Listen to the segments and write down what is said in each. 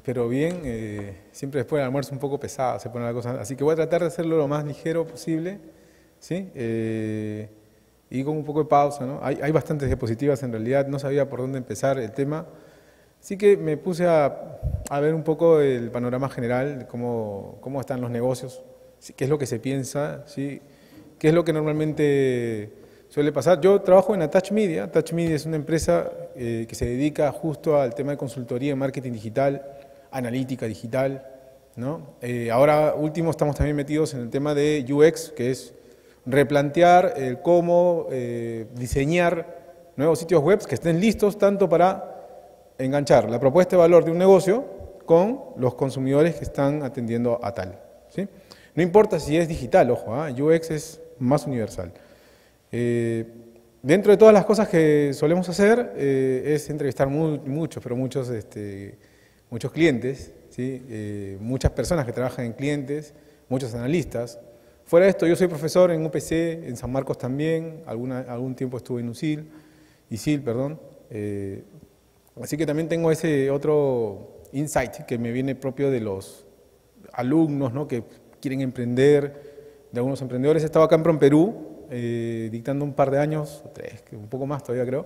Espero bien. Siempre después del almuerzo un poco pesado se pone la cosa, así que voy a tratar de hacerlo lo más ligero posible, ¿sí? Y con un poco de pausa, ¿no? Hay bastantes diapositivas en realidad, no sabía por dónde empezar el tema, así que me puse a ver un poco el panorama general, de cómo están los negocios, ¿sí? Qué es lo que se piensa, ¿sí? Qué es lo que normalmente suele pasar. Yo trabajo en Attach Media. Attach Media es una empresa que se dedica justo al tema de consultoría en marketing digital, analítica digital, ¿no? Ahora último estamos también metidos en el tema de UX, que es replantear el cómo diseñar nuevos sitios web que estén listos tanto para enganchar la propuesta de valor de un negocio con los consumidores que están atendiendo a tal, ¿sí? No importa si es digital, ojo, UX es más universal. Dentro de todas las cosas que solemos hacer es entrevistar muchos clientes, ¿sí? Muchas personas que trabajan en clientes, muchos analistas. Fuera de esto, yo soy profesor en UPC, en San Marcos también, algún tiempo estuve en ISIL, perdón. Así que también tengo ese otro insight que me viene propio de los alumnos, ¿no? Que quieren emprender, de algunos emprendedores. He estado acá en Perú, dictando un par de años, 3, un poco más todavía creo,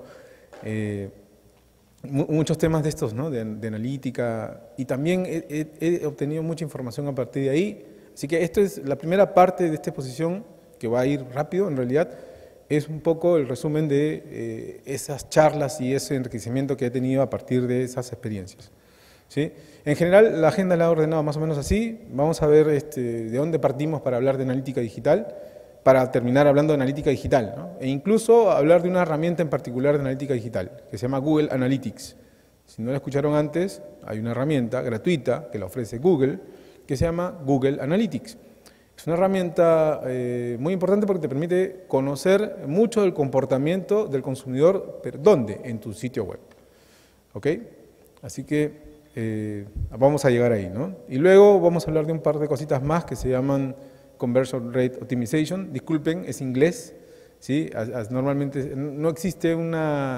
muchos temas de estos, ¿no? de analítica, y también he obtenido mucha información a partir de ahí. Así que esto es la primera parte de esta exposición, que va a ir rápido en realidad, es un poco el resumen de esas charlas y ese enriquecimiento que he tenido a partir de esas experiencias, ¿sí? En general la agenda la he ordenado más o menos así. Vamos a ver de dónde partimos para hablar de analítica digital, para terminar hablando de analítica digital, ¿no? E incluso hablar de una herramienta en particular de analítica digital, que se llama Google Analytics. Si no la escucharon antes, hay una herramienta gratuita que la ofrece Google, que se llama Google Analytics. Es una herramienta muy importante porque te permite conocer mucho del comportamiento del consumidor, pero ¿dónde? En tu sitio web, ¿ok? Así que vamos a llegar ahí, ¿no? Y luego vamos a hablar de un par de cositas más que se llaman Conversion Rate Optimization. Disculpen, es inglés, ¿sí? Normalmente no existe un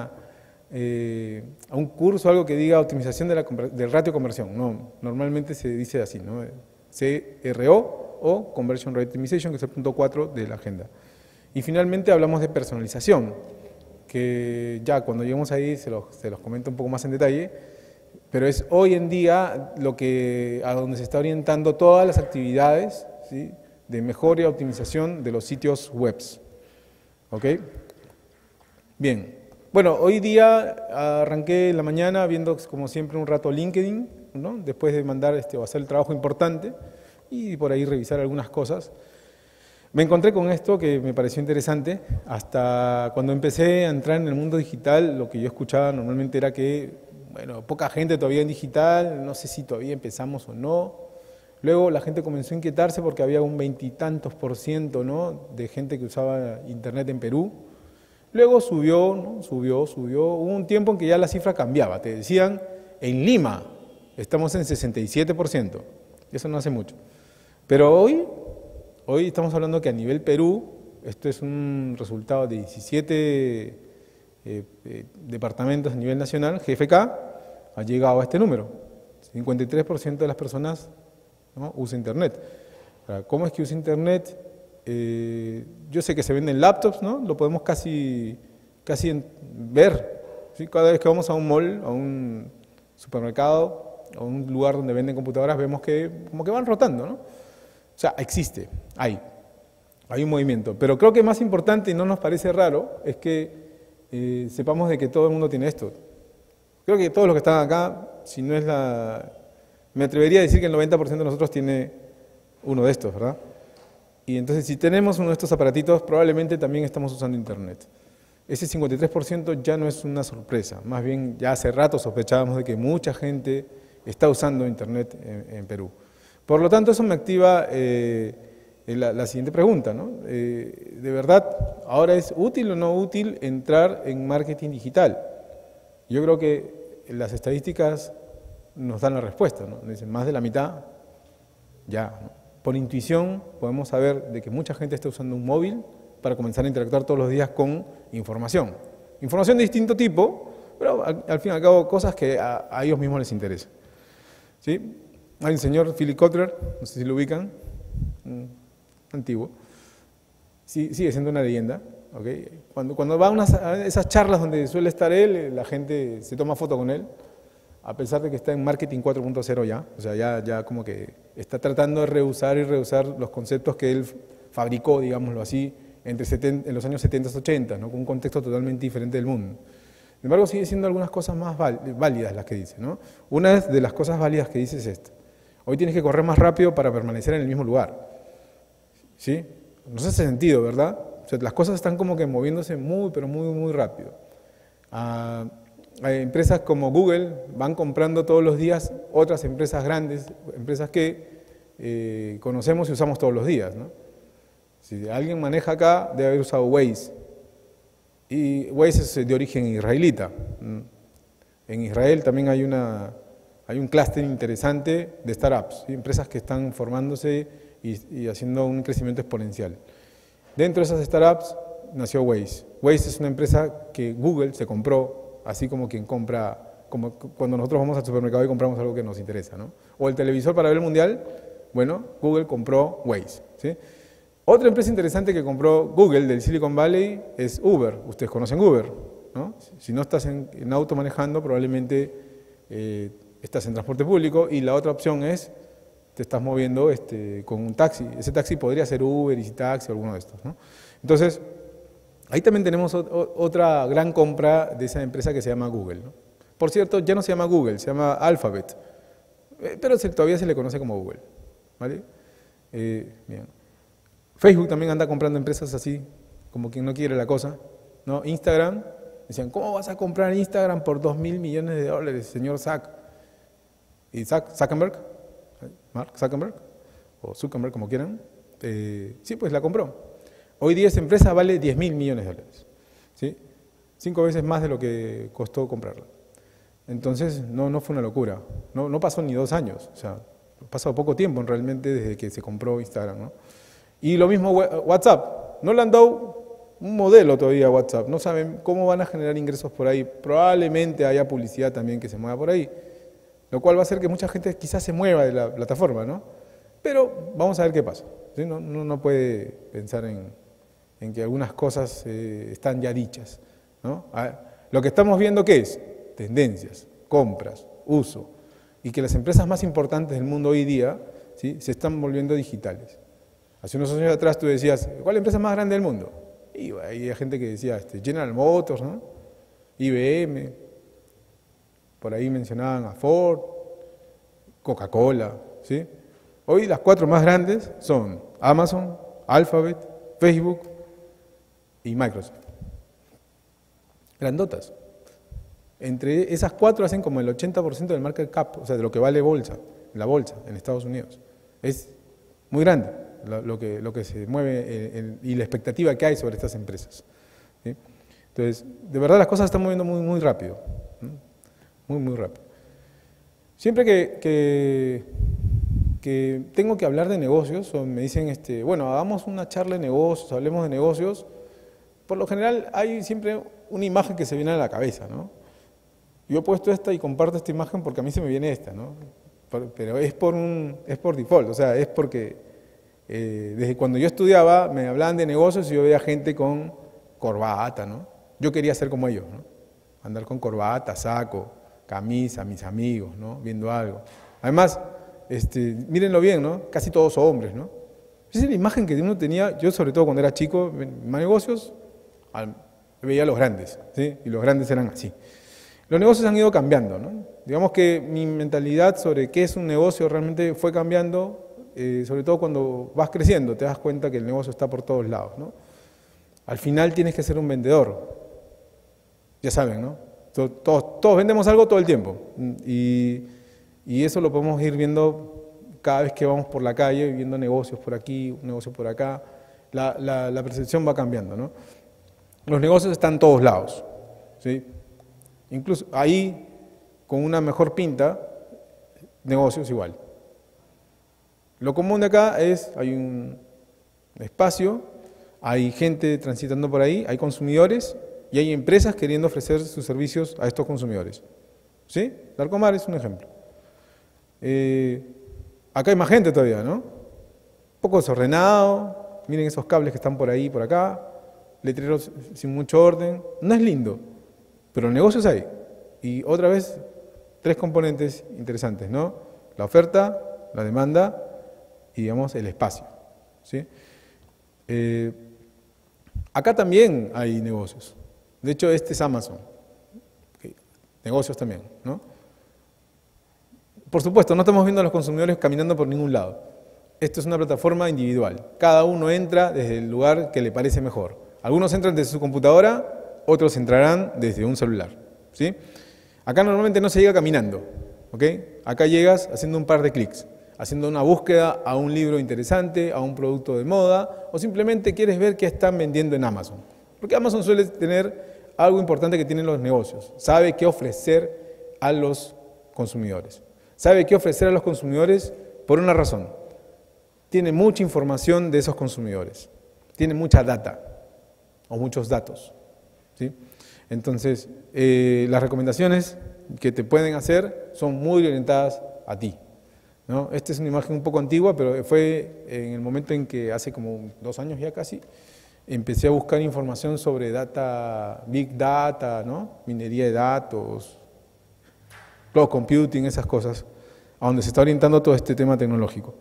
curso, algo que diga optimización del ratio conversión. No, normalmente se dice así, ¿no? CRO o Conversion Rate Optimization, que es el punto 4 de la agenda. Y finalmente hablamos de personalización, que ya cuando lleguemos ahí se los comento un poco más en detalle, pero es hoy en día a donde se está orientando todas las actividades, ¿sí? De mejora y optimización de los sitios web. ¿Ok? Bien. Bueno, hoy día arranqué en la mañana viendo, como siempre, un rato LinkedIn, ¿no? Después de mandar o hacer el trabajo importante y por ahí revisar algunas cosas. Me encontré con esto que me pareció interesante. Hasta cuando empecé a entrar en el mundo digital, lo que yo escuchaba normalmente era que, bueno, poca gente todavía en digital, no sé si todavía empezamos o no. Luego la gente comenzó a inquietarse porque había un 20 y tantos %, ¿no? De gente que usaba internet en Perú. Luego subió, ¿no? Subió. Hubo un tiempo en que ya la cifra cambiaba. Te decían, en Lima estamos en 67%. Eso no hace mucho. Pero hoy estamos hablando que a nivel Perú, esto es un resultado de 17 departamentos a nivel nacional, GFK, ha llegado a este número. 53% de las personas, ¿no? usa internet. ¿Cómo es que usa internet? Yo sé que se venden laptops, ¿no? Lo podemos casi ver, ¿sí? Cada vez que vamos a un mall, a un supermercado, a un lugar donde venden computadoras, vemos que como que van rotando, ¿no? O sea, existe, hay un movimiento. Pero creo que más importante, y no nos parece raro, es que sepamos de que todo el mundo tiene esto. Creo que todos los que están acá, si no es me atrevería a decir que el 90% de nosotros tiene uno de estos, ¿verdad? Y entonces, si tenemos uno de estos aparatitos, probablemente también estamos usando internet. Ese 53% ya no es una sorpresa, más bien ya hace rato sospechábamos de que mucha gente está usando internet en Perú. Por lo tanto, eso me activa la siguiente pregunta, ¿no? ¿De verdad ahora es útil o no útil entrar en marketing digital? Yo creo que las estadísticas nos dan la respuesta, ¿no? Dicen más de la mitad, ya, ¿no? Por intuición podemos saber de que mucha gente está usando un móvil para comenzar a interactuar todos los días con información. Información de distinto tipo, pero al fin y al cabo cosas que a ellos mismos les interesan. ¿Sí? Hay un señor, Philip Kotler, no sé si lo ubican, antiguo, sí, sigue siendo una leyenda. ¿Okay? Cuando va a esas charlas donde suele estar él, la gente se toma foto con él, a pesar de que está en marketing 4.0 ya, o sea, ya como que está tratando de reusar y reusar los conceptos que él fabricó, digámoslo así, en los años 70 y 80, ¿no? Con un contexto totalmente diferente del mundo. Sin embargo, sigue siendo algunas cosas más válidas las que dice, ¿no? Una de las cosas válidas que dice es esta: hoy tienes que correr más rápido para permanecer en el mismo lugar. ¿Sí? Nos hace sentido, ¿verdad? O sea, las cosas están como que moviéndose muy, pero muy, muy rápido. Hay empresas como Google van comprando todos los días otras empresas grandes, empresas que conocemos y usamos todos los días, ¿no? Si alguien maneja acá, debe haber usado Waze. Y Waze es de origen israelita. En Israel también hay un clúster interesante de startups, ¿sí? Empresas que están formándose y haciendo un crecimiento exponencial. Dentro de esas startups nació Waze. Waze es una empresa que Google se compró, así como quien compra, como cuando nosotros vamos al supermercado y compramos algo que nos interesa, ¿no? O el televisor para ver el mundial, bueno, Google compró Waze, ¿sí? Otra empresa interesante que compró Google del Silicon Valley es Uber. Ustedes conocen Uber, ¿no? Si no estás en auto manejando, probablemente estás en transporte público, y la otra opción es te estás moviendo con un taxi. Ese taxi podría ser Uber, EasyTaxi o alguno de estos, ¿no? Entonces, ahí también tenemos otra gran compra de esa empresa que se llama Google, ¿no? Por cierto, ya no se llama Google, se llama Alphabet, pero todavía se le conoce como Google, ¿vale? Bien. Facebook también anda comprando empresas así, como quien no quiere la cosa, ¿no? Instagram, decían, ¿cómo vas a comprar Instagram por $2.000 millones, señor Zuck? Y Zuckerberg, Mark Zuckerberg, o Zuckerberg como quieran, sí, pues la compró. Hoy día esa empresa vale $10.000 millones, ¿sí? 5 veces más de lo que costó comprarla. Entonces, no fue una locura, no pasó ni 2 años, o sea, pasó poco tiempo realmente desde que se compró Instagram, ¿no? Y lo mismo WhatsApp, no le han dado un modelo todavía a WhatsApp, no saben cómo van a generar ingresos por ahí, probablemente haya publicidad también que se mueva por ahí, lo cual va a hacer que mucha gente quizás se mueva de la plataforma, ¿no? Pero vamos a ver qué pasa, ¿sí? No puede pensar en que algunas cosas están ya dichas, ¿no? Lo que estamos viendo, ¿qué es? Tendencias, compras, uso, y que las empresas más importantes del mundo hoy día, ¿sí?, se están volviendo digitales. Hace unos años atrás tú decías, ¿cuál es la empresa más grande del mundo? Y había gente que decía General Motors, ¿no? IBM, por ahí mencionaban a Ford, Coca-Cola, ¿sí? Hoy las 4 más grandes son Amazon, Alphabet, Facebook y Microsoft. Grandotas. Entre esas 4 hacen como el 80% del market cap, o sea, de lo que vale la bolsa en Estados Unidos. Es muy grande lo que se mueve y la expectativa que hay sobre estas empresas, ¿sí? Entonces, de verdad las cosas están moviendo muy, muy rápido, ¿no? Muy, muy rápido. Siempre que tengo que hablar de negocios, o me dicen, bueno, hagamos una charla de negocios, hablemos de negocios, por lo general hay siempre una imagen que se viene a la cabeza, ¿no? Yo he puesto esta y comparto esta imagen porque a mí se me viene esta, ¿no? Pero es por default, o sea, es porque desde cuando yo estudiaba me hablaban de negocios y yo veía gente con corbata, ¿no? Yo quería ser como ellos, ¿no? Andar con corbata, saco, camisa, mis amigos, ¿no? Viendo algo. Además, mírenlo bien, ¿no? Casi todos hombres, ¿no? Esa es la imagen que uno tenía, yo sobre todo cuando era chico, en negocios, veía a los grandes, ¿sí? Y los grandes eran así. Los negocios han ido cambiando, ¿no? Digamos que mi mentalidad sobre qué es un negocio realmente fue cambiando, sobre todo cuando vas creciendo, te das cuenta que el negocio está por todos lados, ¿no? Al final tienes que ser un vendedor, ya saben, ¿no? Todos vendemos algo todo el tiempo, y eso lo podemos ir viendo cada vez que vamos por la calle, viendo negocios por aquí, un negocio por acá, la percepción va cambiando, ¿no? Los negocios están en todos lados, ¿sí? Incluso ahí, con una mejor pinta, negocios igual. Lo común de acá es, hay un espacio, hay gente transitando por ahí, hay consumidores y hay empresas queriendo ofrecer sus servicios a estos consumidores, ¿sí? Larcomar es un ejemplo. Acá hay más gente todavía, ¿no? Un poco desordenado, miren esos cables que están por ahí, por acá, letreros sin mucho orden. No es lindo, pero negocios hay. Y otra vez, tres componentes interesantes, ¿no? La oferta, la demanda y, digamos, el espacio, ¿sí? Acá también hay negocios. De hecho, este es Amazon. Okay. Negocios también, ¿no? Por supuesto, no estamos viendo a los consumidores caminando por ningún lado. Esto es una plataforma individual. Cada uno entra desde el lugar que le parece mejor. Algunos entran desde su computadora, otros entrarán desde un celular, ¿sí? Acá normalmente no se llega caminando, ¿ok? Acá llegas haciendo un par de clics, haciendo una búsqueda a un libro interesante, a un producto de moda, o simplemente quieres ver qué están vendiendo en Amazon. Porque Amazon suele tener algo importante que tienen los negocios. Sabe qué ofrecer a los consumidores. Sabe qué ofrecer a los consumidores por una razón. Tiene mucha información de esos consumidores. Tiene mucha data o muchos datos, ¿sí? Entonces, las recomendaciones que te pueden hacer son muy orientadas a ti, ¿no? Esta es una imagen un poco antigua, pero fue en el momento en que hace como 2 años ya casi, empecé a buscar información sobre data, big data, ¿no? Minería de datos, cloud computing, esas cosas, a donde se está orientando todo este tema tecnológico.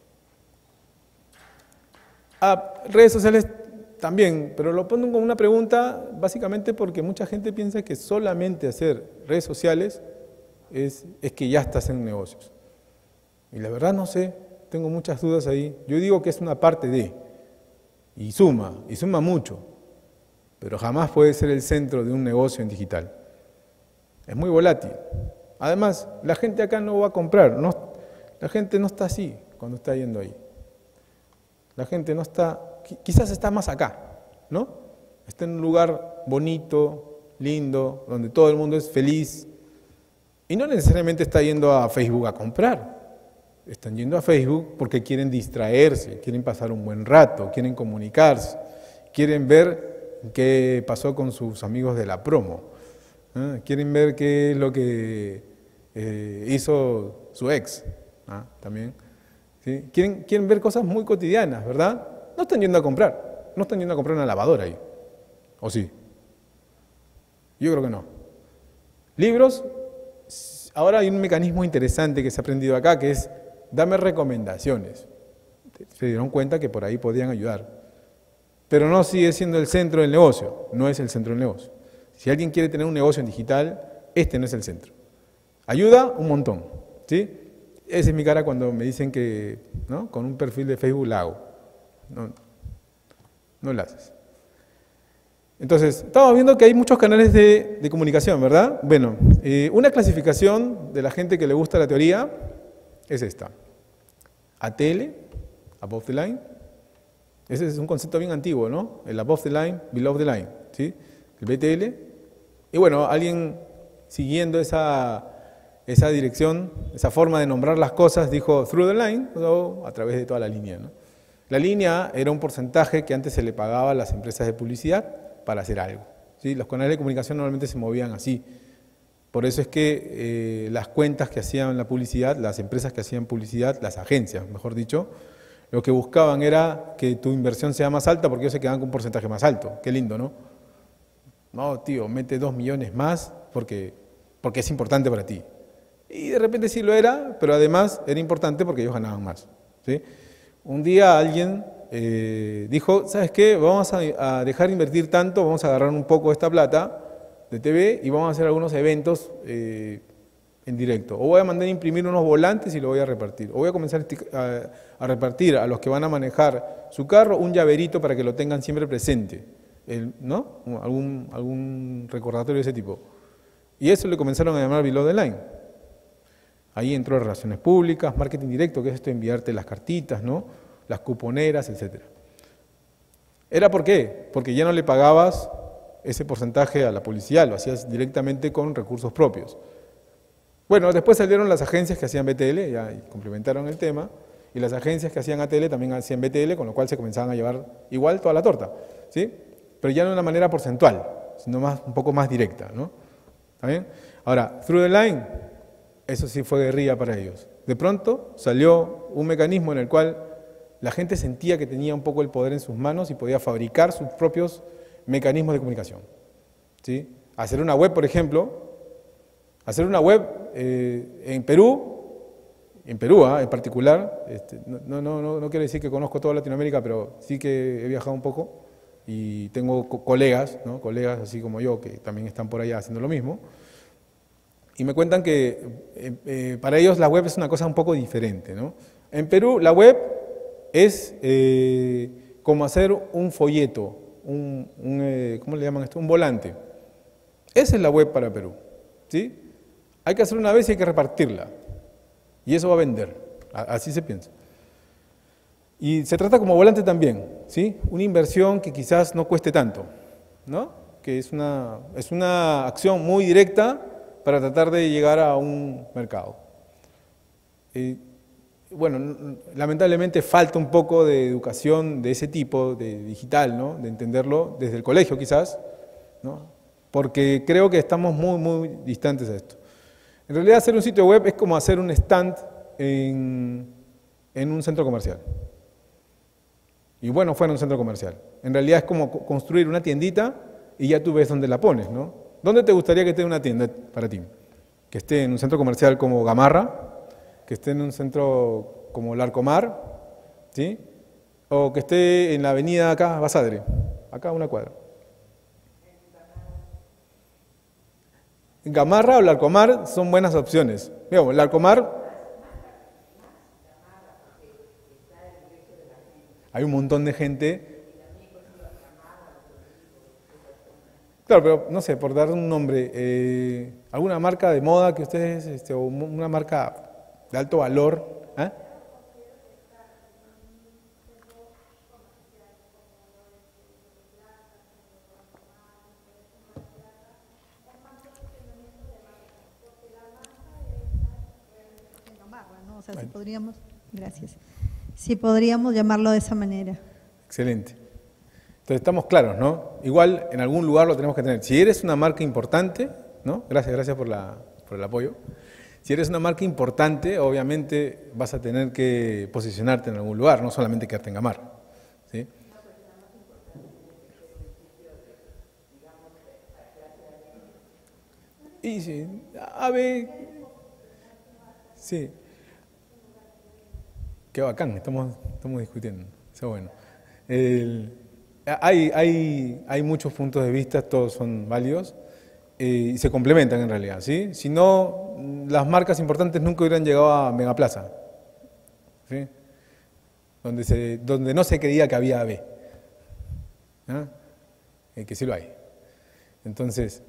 Redes sociales también, pero lo pongo como una pregunta básicamente porque mucha gente piensa que solamente hacer redes sociales es que ya estás en negocios. Y la verdad no sé, tengo muchas dudas ahí. Yo digo que es una parte de, y suma mucho, pero jamás puede ser el centro de un negocio en digital. Es muy volátil. Además, la gente acá no va a comprar, la gente no está así cuando está yendo ahí. La gente no está, quizás está más acá, ¿no? Está en un lugar bonito, lindo, donde todo el mundo es feliz. Y no necesariamente está yendo a Facebook a comprar. Están yendo a Facebook porque quieren distraerse, quieren pasar un buen rato, quieren comunicarse, quieren ver qué pasó con sus amigos de la promo, ¿eh? Quieren ver qué es lo que hizo su ex, ¿ah? También. ¿Sí? Quieren ver cosas muy cotidianas, ¿verdad? No están yendo a comprar, no están yendo a comprar una lavadora ahí, ¿o sí? Yo creo que no. Libros, ahora hay un mecanismo interesante que se ha aprendido acá, que es dame recomendaciones. Se dieron cuenta que por ahí podían ayudar, pero no sigue siendo el centro del negocio, no es el centro del negocio. Si alguien quiere tener un negocio en digital, este no es el centro. Ayuda un montón, ¿sí? Esa es mi cara cuando me dicen que, ¿no? Con un perfil de Facebook la hago. No la haces. Entonces, estamos viendo que hay muchos canales de comunicación, ¿verdad? Bueno, una clasificación de la gente que le gusta la teoría es esta. ATL, above the line. Ese es un concepto bien antiguo, ¿no? El above the line, below the line, ¿sí? El BTL. Y bueno, alguien siguiendo esa dirección, esa forma de nombrar las cosas, dijo through the line, o a través de toda la línea, ¿no? La línea era un porcentaje que antes se le pagaba a las empresas de publicidad para hacer algo, ¿sí? Los canales de comunicación normalmente se movían así. Por eso es que las cuentas que hacían la publicidad, las empresas que hacían publicidad, las agencias, mejor dicho, lo que buscaban era que tu inversión sea más alta porque ellos se quedaban con un porcentaje más alto. Qué lindo, ¿no? No, tío, mete 2 millones más porque es importante para ti. Y de repente sí lo era, pero además era importante porque ellos ganaban más, ¿sí? Un día alguien dijo, ¿sabes qué? Vamos a dejar de invertir tanto, vamos a agarrar un poco de esta plata de TV y vamos a hacer algunos eventos en directo. O voy a mandar a imprimir unos volantes y lo voy a repartir. O voy a comenzar a repartir a los que van a manejar su carro un llaverito para que lo tengan siempre presente, ¿no? Algún recordatorio de ese tipo. Y eso le comenzaron a llamar below the line. Ahí entró relaciones públicas, marketing directo, que es esto de enviarte las cartitas, ¿no? Las cuponeras, etc. ¿Era por qué? Porque ya no le pagabas ese porcentaje a la publicidad, lo hacías directamente con recursos propios. Bueno, después salieron las agencias que hacían BTL, ya complementaron el tema, y las agencias que hacían ATL también hacían BTL, con lo cual se comenzaban a llevar igual toda la torta, ¿sí? Pero ya no de una manera porcentual, sino un poco más directa, ¿no? ¿Está bien? Ahora, through the line, eso sí fue guerrilla para ellos. De pronto salió un mecanismo en el cual la gente sentía que tenía un poco el poder en sus manos y podía fabricar sus propios mecanismos de comunicación. ¿Sí? Hacer una web, por ejemplo, hacer una web en Perú, en particular, no quiero decir que conozco toda Latinoamérica, pero sí que he viajado un poco y tengo colegas, ¿no? Colegas así como yo, que también están por allá haciendo lo mismo, y me cuentan que para ellos la web es una cosa un poco diferente, ¿no? En Perú la web es como hacer un folleto, ¿cómo le llaman esto? Un volante. Esa es la web para Perú, ¿sí? Hay que hacer una vez y hay que repartirla, y eso va a vender, así se piensa. Y se trata como volante también, ¿sí? Una inversión que quizás no cueste tanto, ¿no? Que es una acción muy directa para tratar de llegar a un mercado. Bueno, lamentablemente falta un poco de educación de ese tipo, de digital, ¿no? De entenderlo desde el colegio quizás, ¿no? Porque creo que estamos muy, muy distantes de esto. En realidad hacer un sitio web es como hacer un stand en un centro comercial. Y bueno, fuera un centro comercial. En realidad es como construir una tiendita y ya tú ves dónde la pones, ¿no? ¿Dónde te gustaría que esté una tienda para ti? Que esté en un centro comercial como Gamarra, que esté en un centro como Larcomar, ¿sí? O que esté en la avenida acá, Basadre, acá a una cuadra. Gamarra o Larcomar son buenas opciones. Digamos, Larcomar, hay un montón de gente. Claro, pero no sé, por dar un nombre, ¿alguna marca de moda que ustedes, o una marca de alto valor? ¿Eh? ¿No? O sea, si podríamos, gracias, si podríamos llamarlo de esa manera. Excelente. Entonces estamos claros, ¿no? Igual en algún lugar lo tenemos que tener. Si eres una marca importante, ¿no? Gracias por el apoyo. Si eres una marca importante, obviamente vas a tener que posicionarte en algún lugar, no solamente quedarte en Gamarra, ¿sí? Y sí, a ver, sí, qué bacán, estamos discutiendo, eso es bueno. Hay muchos puntos de vista, todos son válidos y se complementan en realidad, ¿sí? Si no, las marcas importantes nunca hubieran llegado a Megaplaza, ¿sí? Donde no se creía que había AB, ¿ah? Que sí lo hay. Entonces,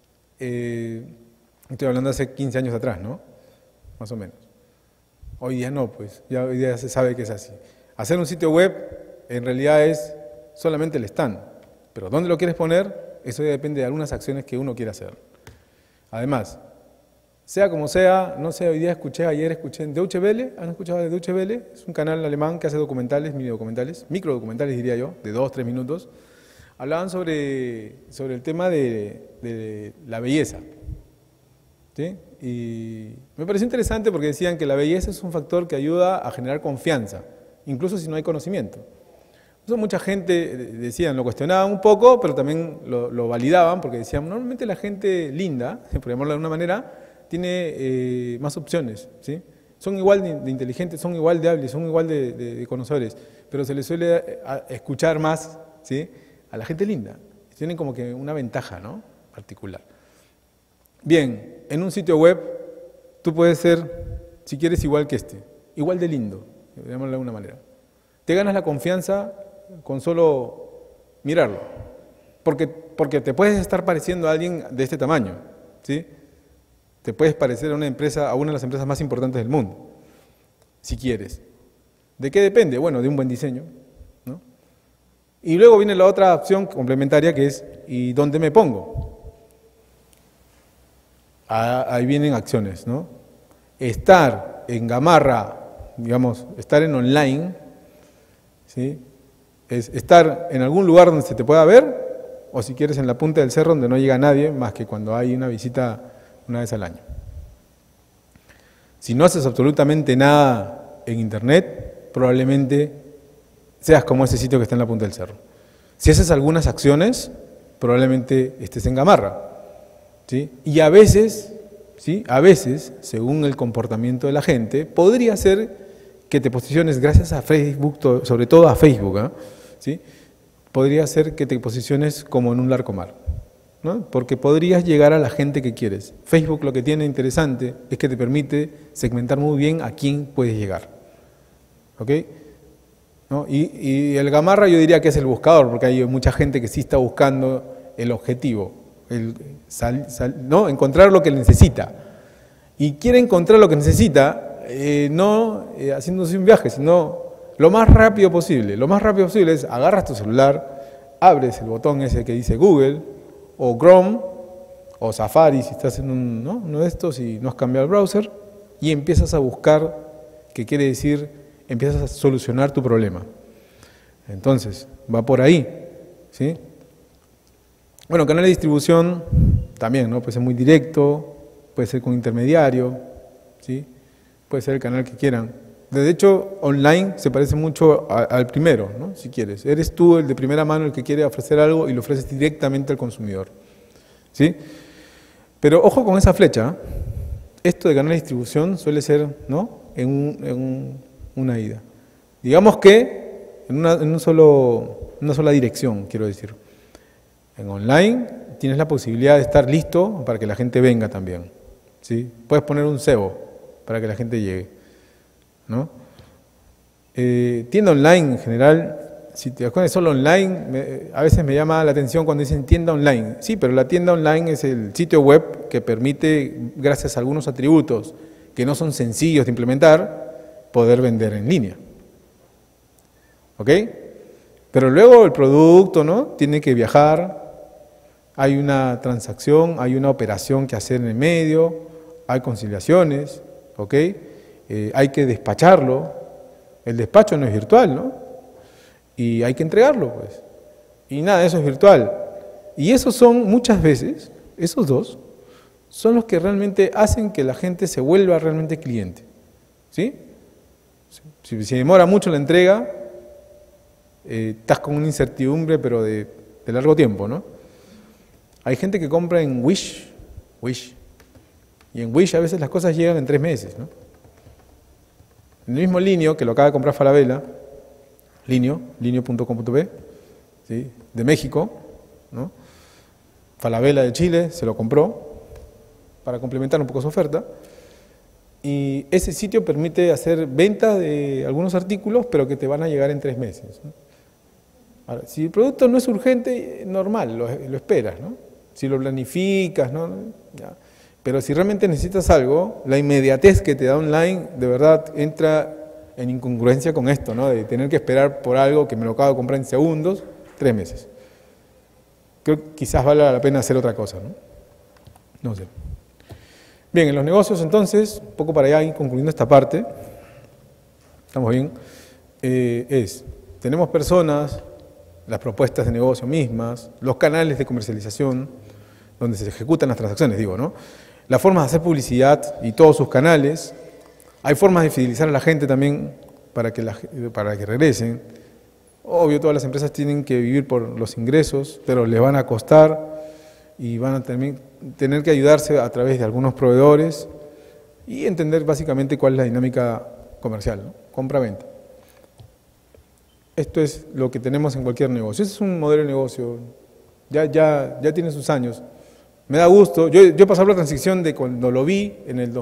estoy hablando de hace 15 años atrás, ¿no? Más o menos. Hoy día no, pues, ya hoy día se sabe que es así. Hacer un sitio web en realidad es solamente el stand, pero ¿dónde lo quieres poner? Eso ya depende de algunas acciones que uno quiera hacer. Además, sea como sea, no sé, ayer escuché en Deutsche Welle, ¿han escuchado de Deutsche Welle? Es un canal alemán que hace documentales, microdocumentales diría yo, de 2-3 minutos. Hablaban sobre el tema de la belleza, ¿sí? Y me pareció interesante porque decían que la belleza es un factor que ayuda a generar confianza, incluso si no hay conocimiento. Eso mucha gente, decían, lo cuestionaban un poco, pero también lo validaban porque decían, normalmente la gente linda, por llamarlo de alguna manera, tiene más opciones, ¿sí? Son igual de inteligentes, son igual de hábiles, son igual de conocedores, pero se les suele escuchar más, ¿sí?, a la gente linda. Tienen como que una ventaja, ¿no?, particular. Bien, en un sitio web tú puedes ser, si quieres, igual que igual de lindo, llamarlo de alguna manera. Te ganas la confianza con solo mirarlo, porque te puedes estar pareciendo a alguien de este tamaño, ¿sí? Te puedes parecer a una de las empresas más importantes del mundo, si quieres. ¿De qué depende? Bueno, de un buen diseño, ¿no? Y luego viene la otra opción complementaria que es, ¿y dónde me pongo? Ahí vienen acciones, ¿no? Estar en Gamarra, digamos, estar en online, ¿sí?, es estar en algún lugar donde se te pueda ver, o si quieres en la punta del cerro donde no llega nadie, más que cuando hay una visita una vez al año. Si no haces absolutamente nada en Internet, probablemente seas como ese sitio que está en la punta del cerro. Si haces algunas acciones, probablemente estés en gamarra, ¿sí? Y a veces, ¿sí? A veces, según el comportamiento de la gente, podría ser que te posiciones, gracias a Facebook, sobre todo a Facebook, ¿eh? ¿Sí? Podría ser que te posiciones como en un larcomar, ¿no? Porque podrías llegar a la gente que quieres. Facebook lo que tiene interesante es que te permite segmentar muy bien a quién puedes llegar, ¿ok? ¿No? Y el gamarra yo diría que es el buscador, porque hay mucha gente que sí está buscando el objetivo, ¿no? Encontrar lo que necesita. Y quiere encontrar lo que necesita, no haciéndose un viaje, sino lo más rápido posible. Lo más rápido posible es agarras tu celular, abres el botón ese que dice Google, o Chrome, o Safari si estás en uno de estos y no has cambiado el browser, y empiezas a buscar, que quiere decir, empiezas a solucionar tu problema. Entonces, va por ahí, ¿sí? Bueno, canal de distribución también, ¿no? Puede ser muy directo, puede ser con intermediario, ¿sí? Puede ser el canal que quieran. De hecho, online se parece mucho al primero, ¿no? Si quieres. Eres tú el de primera mano el que quiere ofrecer algo y lo ofreces directamente al consumidor, ¿sí? Pero ojo con esa flecha. Esto de canal de distribución suele ser, ¿no? En una ida. Digamos que en una sola dirección, quiero decir. En online tienes la posibilidad de estar listo para que la gente venga también, ¿sí? Puedes poner un cebo para que la gente llegue, ¿no? Tienda online en general, si te das cuenta solo online, a veces me llama la atención cuando dicen tienda online. Sí, pero la tienda online es el sitio web que permite, gracias a algunos atributos que no son sencillos de implementar, poder vender en línea. ¿Ok? Pero luego el producto, ¿no? Tiene que viajar, hay una transacción, hay una operación que hacer en el medio, hay conciliaciones, ¿ok? Hay que despacharlo, el despacho no es virtual, ¿no? Y hay que entregarlo, pues. Y nada, eso es virtual. Y esos son, muchas veces, esos dos, son los que realmente hacen que la gente se vuelva realmente cliente, ¿sí? Si demora mucho la entrega, estás con una incertidumbre, pero de largo tiempo, ¿no? Hay gente que compra en Wish, y en Wish a veces las cosas llegan en 3 meses, ¿no? El mismo Linio, que lo acaba de comprar Falabella, linio.com.p, ¿sí? De México, ¿no? Falabella de Chile se lo compró para complementar un poco su oferta, y ese sitio permite hacer venta de algunos artículos, pero que te van a llegar en 3 meses, ¿no? Ahora, si el producto no es urgente, normal, lo esperas, ¿no? Si lo planificas, ¿no? Ya. Pero si realmente necesitas algo, la inmediatez que te da online, de verdad, entra en incongruencia con esto, ¿no? De tener que esperar por algo que me lo acabo de comprar en segundos, 3 meses. Creo que quizás vale la pena hacer otra cosa, ¿no? No sé. Bien, en los negocios entonces, un poco para ya ir concluyendo esta parte, ¿estamos bien? Tenemos personas, las propuestas de negocio mismas, los canales de comercialización, donde se ejecutan las transacciones, digo, ¿no? Las formas de hacer publicidad y todos sus canales. Hay formas de fidelizar a la gente también para que regresen. Obvio, todas las empresas tienen que vivir por los ingresos, pero les van a costar y van a tener que ayudarse a través de algunos proveedores y entender básicamente cuál es la dinámica comercial, ¿no? Compra-venta. Esto es lo que tenemos en cualquier negocio. Ese es un modelo de negocio, ya tiene sus años. Me da gusto. Yo he pasado por la transición de cuando lo vi en el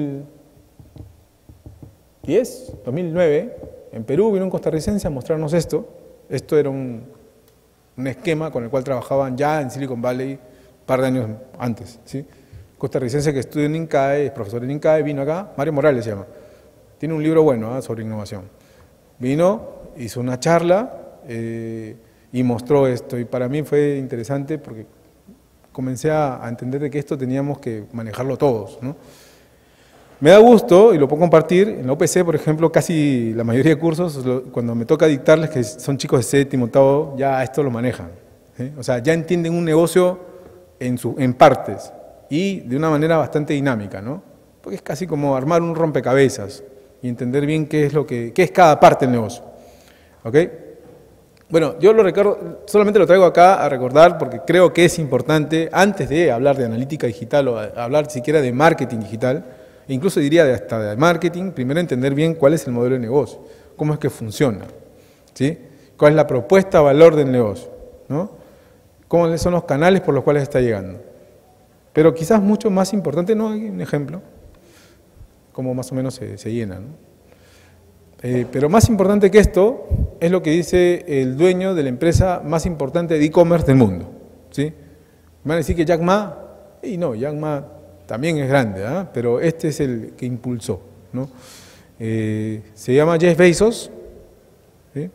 2010, 2009, en Perú, vino un costarricense a mostrarnos esto. Esto era un esquema con el cual trabajaban ya en Silicon Valley un par de años antes, ¿sí? Costarricense que estudia en INCAE, es profesor en INCAE, vino acá, Mario Morales se llama. Tiene un libro bueno sobre innovación. Vino, hizo una charla y mostró esto. Y para mí fue interesante porque comencé a entender de que esto teníamos que manejarlo todos, ¿no? Me da gusto, y lo puedo compartir, en la OPC, por ejemplo, casi la mayoría de cursos, cuando me toca dictarles, que son chicos de séptimo, octavo, ya esto lo manejan, ¿sí? O sea, ya entienden un negocio en partes y de una manera bastante dinámica, ¿no? porque es casi como armar un rompecabezas y entender bien qué es cada parte del negocio. ¿Ok? Bueno, yo lo recuerdo, solamente lo traigo acá a recordar porque creo que es importante, antes de hablar de analítica digital o hablar siquiera de marketing digital, incluso diría hasta de marketing, primero entender bien cuál es el modelo de negocio, cómo es que funciona, ¿sí? Cuál es la propuesta valor del negocio, ¿no? Cuáles son los canales por los cuales está llegando. Pero quizás mucho más importante, ¿no? Hay un ejemplo, cómo más o menos se llena, ¿no? Pero más importante que esto es lo que dice el dueño de la empresa más importante de e-commerce del mundo, ¿sí? Me van a decir que Jack Ma, y no, Jack Ma también es grande, ¿eh? Pero este es el que impulsó, ¿no? Se llama Jeff Bezos, ¿sí?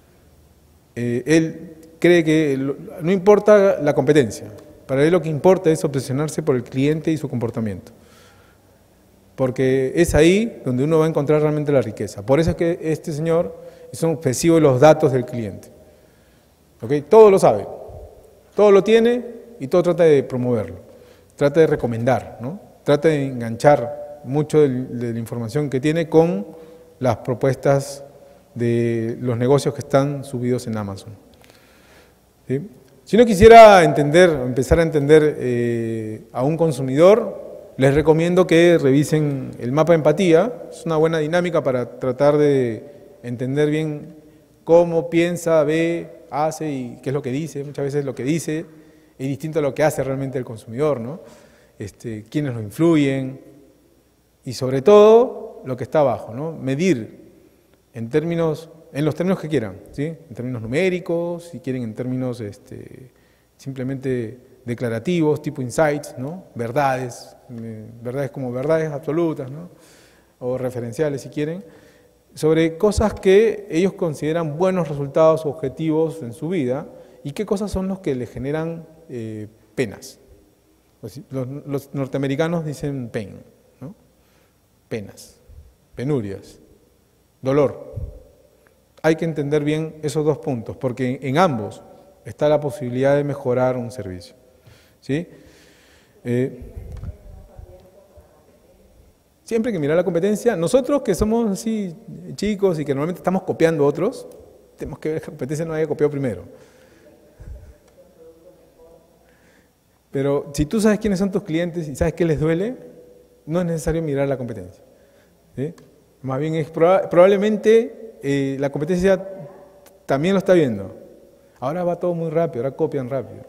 Él cree que no importa la competencia, para él lo que importa es obsesionarse por el cliente y su comportamiento. Porque es ahí donde uno va a encontrar realmente la riqueza. Por eso es que este señor es un obsesivo de los datos del cliente. ¿Okay? Todo lo sabe, todo lo tiene y todo trata de promoverlo, trata de recomendar, ¿no? Trata de enganchar mucho de la información que tiene con las propuestas de los negocios que están subidos en Amazon. ¿Sí? Si uno quisiera empezar a entender a un consumidor, les recomiendo que revisen el mapa de empatía. Es una buena dinámica para tratar de entender bien cómo piensa, ve, hace y qué es lo que dice. Muchas veces lo que dice es distinto a lo que hace realmente el consumidor, ¿no? Quiénes lo influyen y sobre todo lo que está abajo, ¿no? Medir en los términos que quieran, ¿sí? En términos numéricos, si quieren en términos simplemente declarativos, tipo insights, ¿no? Verdades como verdades absolutas, ¿no? O referenciales si quieren, sobre cosas que ellos consideran buenos resultados objetivos en su vida y qué cosas son los que les generan penas. Los norteamericanos dicen pain, ¿no? Penas, penurias, dolor. Hay que entender bien esos dos puntos, porque en ambos está la posibilidad de mejorar un servicio, ¿sí? Siempre hay que mirar la competencia. Nosotros que somos así chicos y que normalmente estamos copiando a otros, tenemos que ver que la competencia no haya copiado primero. Pero si tú sabes quiénes son tus clientes y sabes qué les duele, no es necesario mirar la competencia, ¿sí? Más bien es probablemente la competencia también lo está viendo. Ahora va todo muy rápido, ahora copian rápido.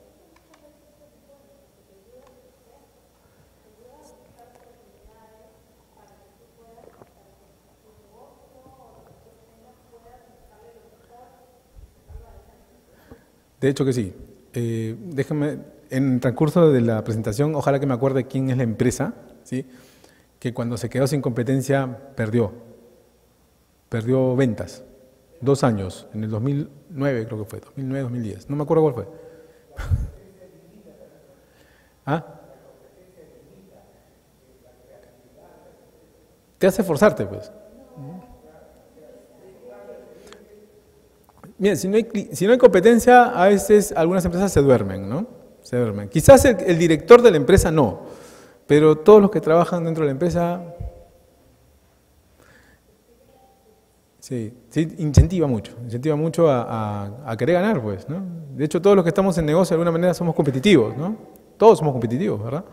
De hecho que sí. Déjenme, en el transcurso de la presentación, ojalá que me acuerde quién es la empresa, ¿sí? Que cuando se quedó sin competencia perdió ventas. 2 años, en el 2009 creo que fue, 2009, 2010, no me acuerdo cuál fue. ¿Ah? Te hace esforzarte, pues. Bien, si no hay competencia, a veces algunas empresas se duermen, ¿no? Se duermen. Quizás el director de la empresa no, pero todos los que trabajan dentro de la empresa, sí, incentiva mucho a querer ganar, pues, ¿no? De hecho, todos los que estamos en negocio de alguna manera somos competitivos, ¿no? Todos somos competitivos, ¿verdad?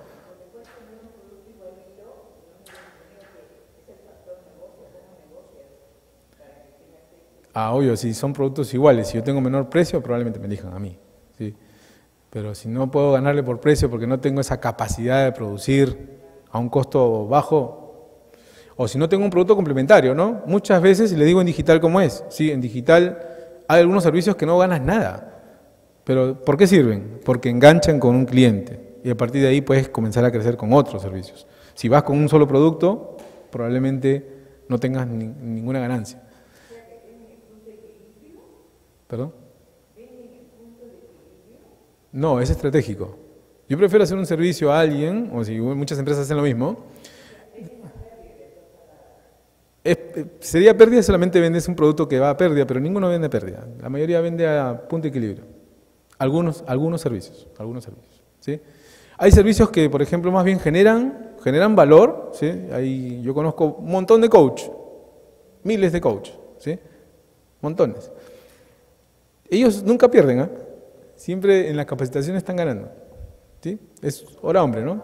Obvio, si son productos iguales, si yo tengo menor precio, probablemente me elijan a mí, ¿sí? Pero si no puedo ganarle por precio porque no tengo esa capacidad de producir a un costo bajo, o si no tengo un producto complementario, ¿no? Muchas veces, y le digo en digital cómo es, ¿sí? En digital hay algunos servicios que no ganas nada, pero ¿por qué sirven? Porque enganchan con un cliente y a partir de ahí puedes comenzar a crecer con otros servicios. Si vas con un solo producto, probablemente no tengas ninguna ganancia. ¿Perdón? No, es estratégico. Yo prefiero hacer un servicio a alguien, o si muchas empresas hacen lo mismo. Sería pérdida, solamente vendes un producto que va a pérdida, pero ninguno vende a pérdida. La mayoría vende a punto de equilibrio. Algunos servicios, ¿sí? Hay servicios que, por ejemplo, más bien generan valor, ¿sí? Yo conozco un montón de coach, miles de coach, ¿sí? Montones. Ellos nunca pierden, ¿eh? Siempre en las capacitaciones están ganando, ¿sí? Es hora hombre, ¿no?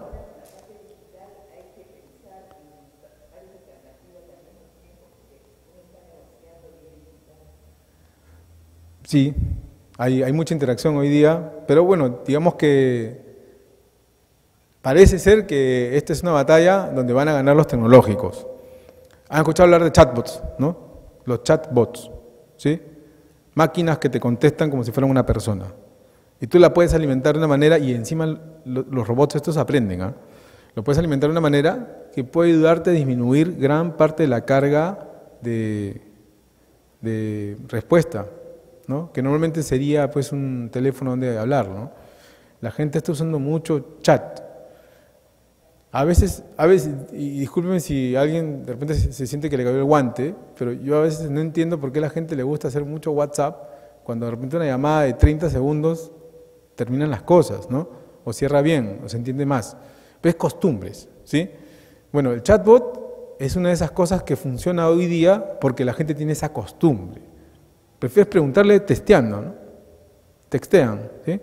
Sí, hay mucha interacción hoy día, pero bueno, digamos que parece ser que esta es una batalla donde van a ganar los tecnológicos. ¿Han escuchado hablar de chatbots, no? Los chatbots, ¿sí? Máquinas que te contestan como si fueran una persona. Y tú la puedes alimentar de una manera, y encima los robots estos aprenden, ¿ah? Lo puedes alimentar de una manera que puede ayudarte a disminuir gran parte de la carga de respuesta, ¿no? Que normalmente sería pues un teléfono donde hablar, ¿no? La gente está usando mucho chat. A veces, y discúlpenme si alguien de repente se siente que le cayó el guante, pero yo a veces no entiendo por qué a la gente le gusta hacer mucho WhatsApp cuando de repente una llamada de 30 segundos terminan las cosas, ¿no? O cierra bien, o se entiende más. Pero es costumbres, ¿sí? Bueno, el chatbot es una de esas cosas que funciona hoy día porque la gente tiene esa costumbre. Prefieres preguntarle testeando, ¿no? Textean, ¿sí?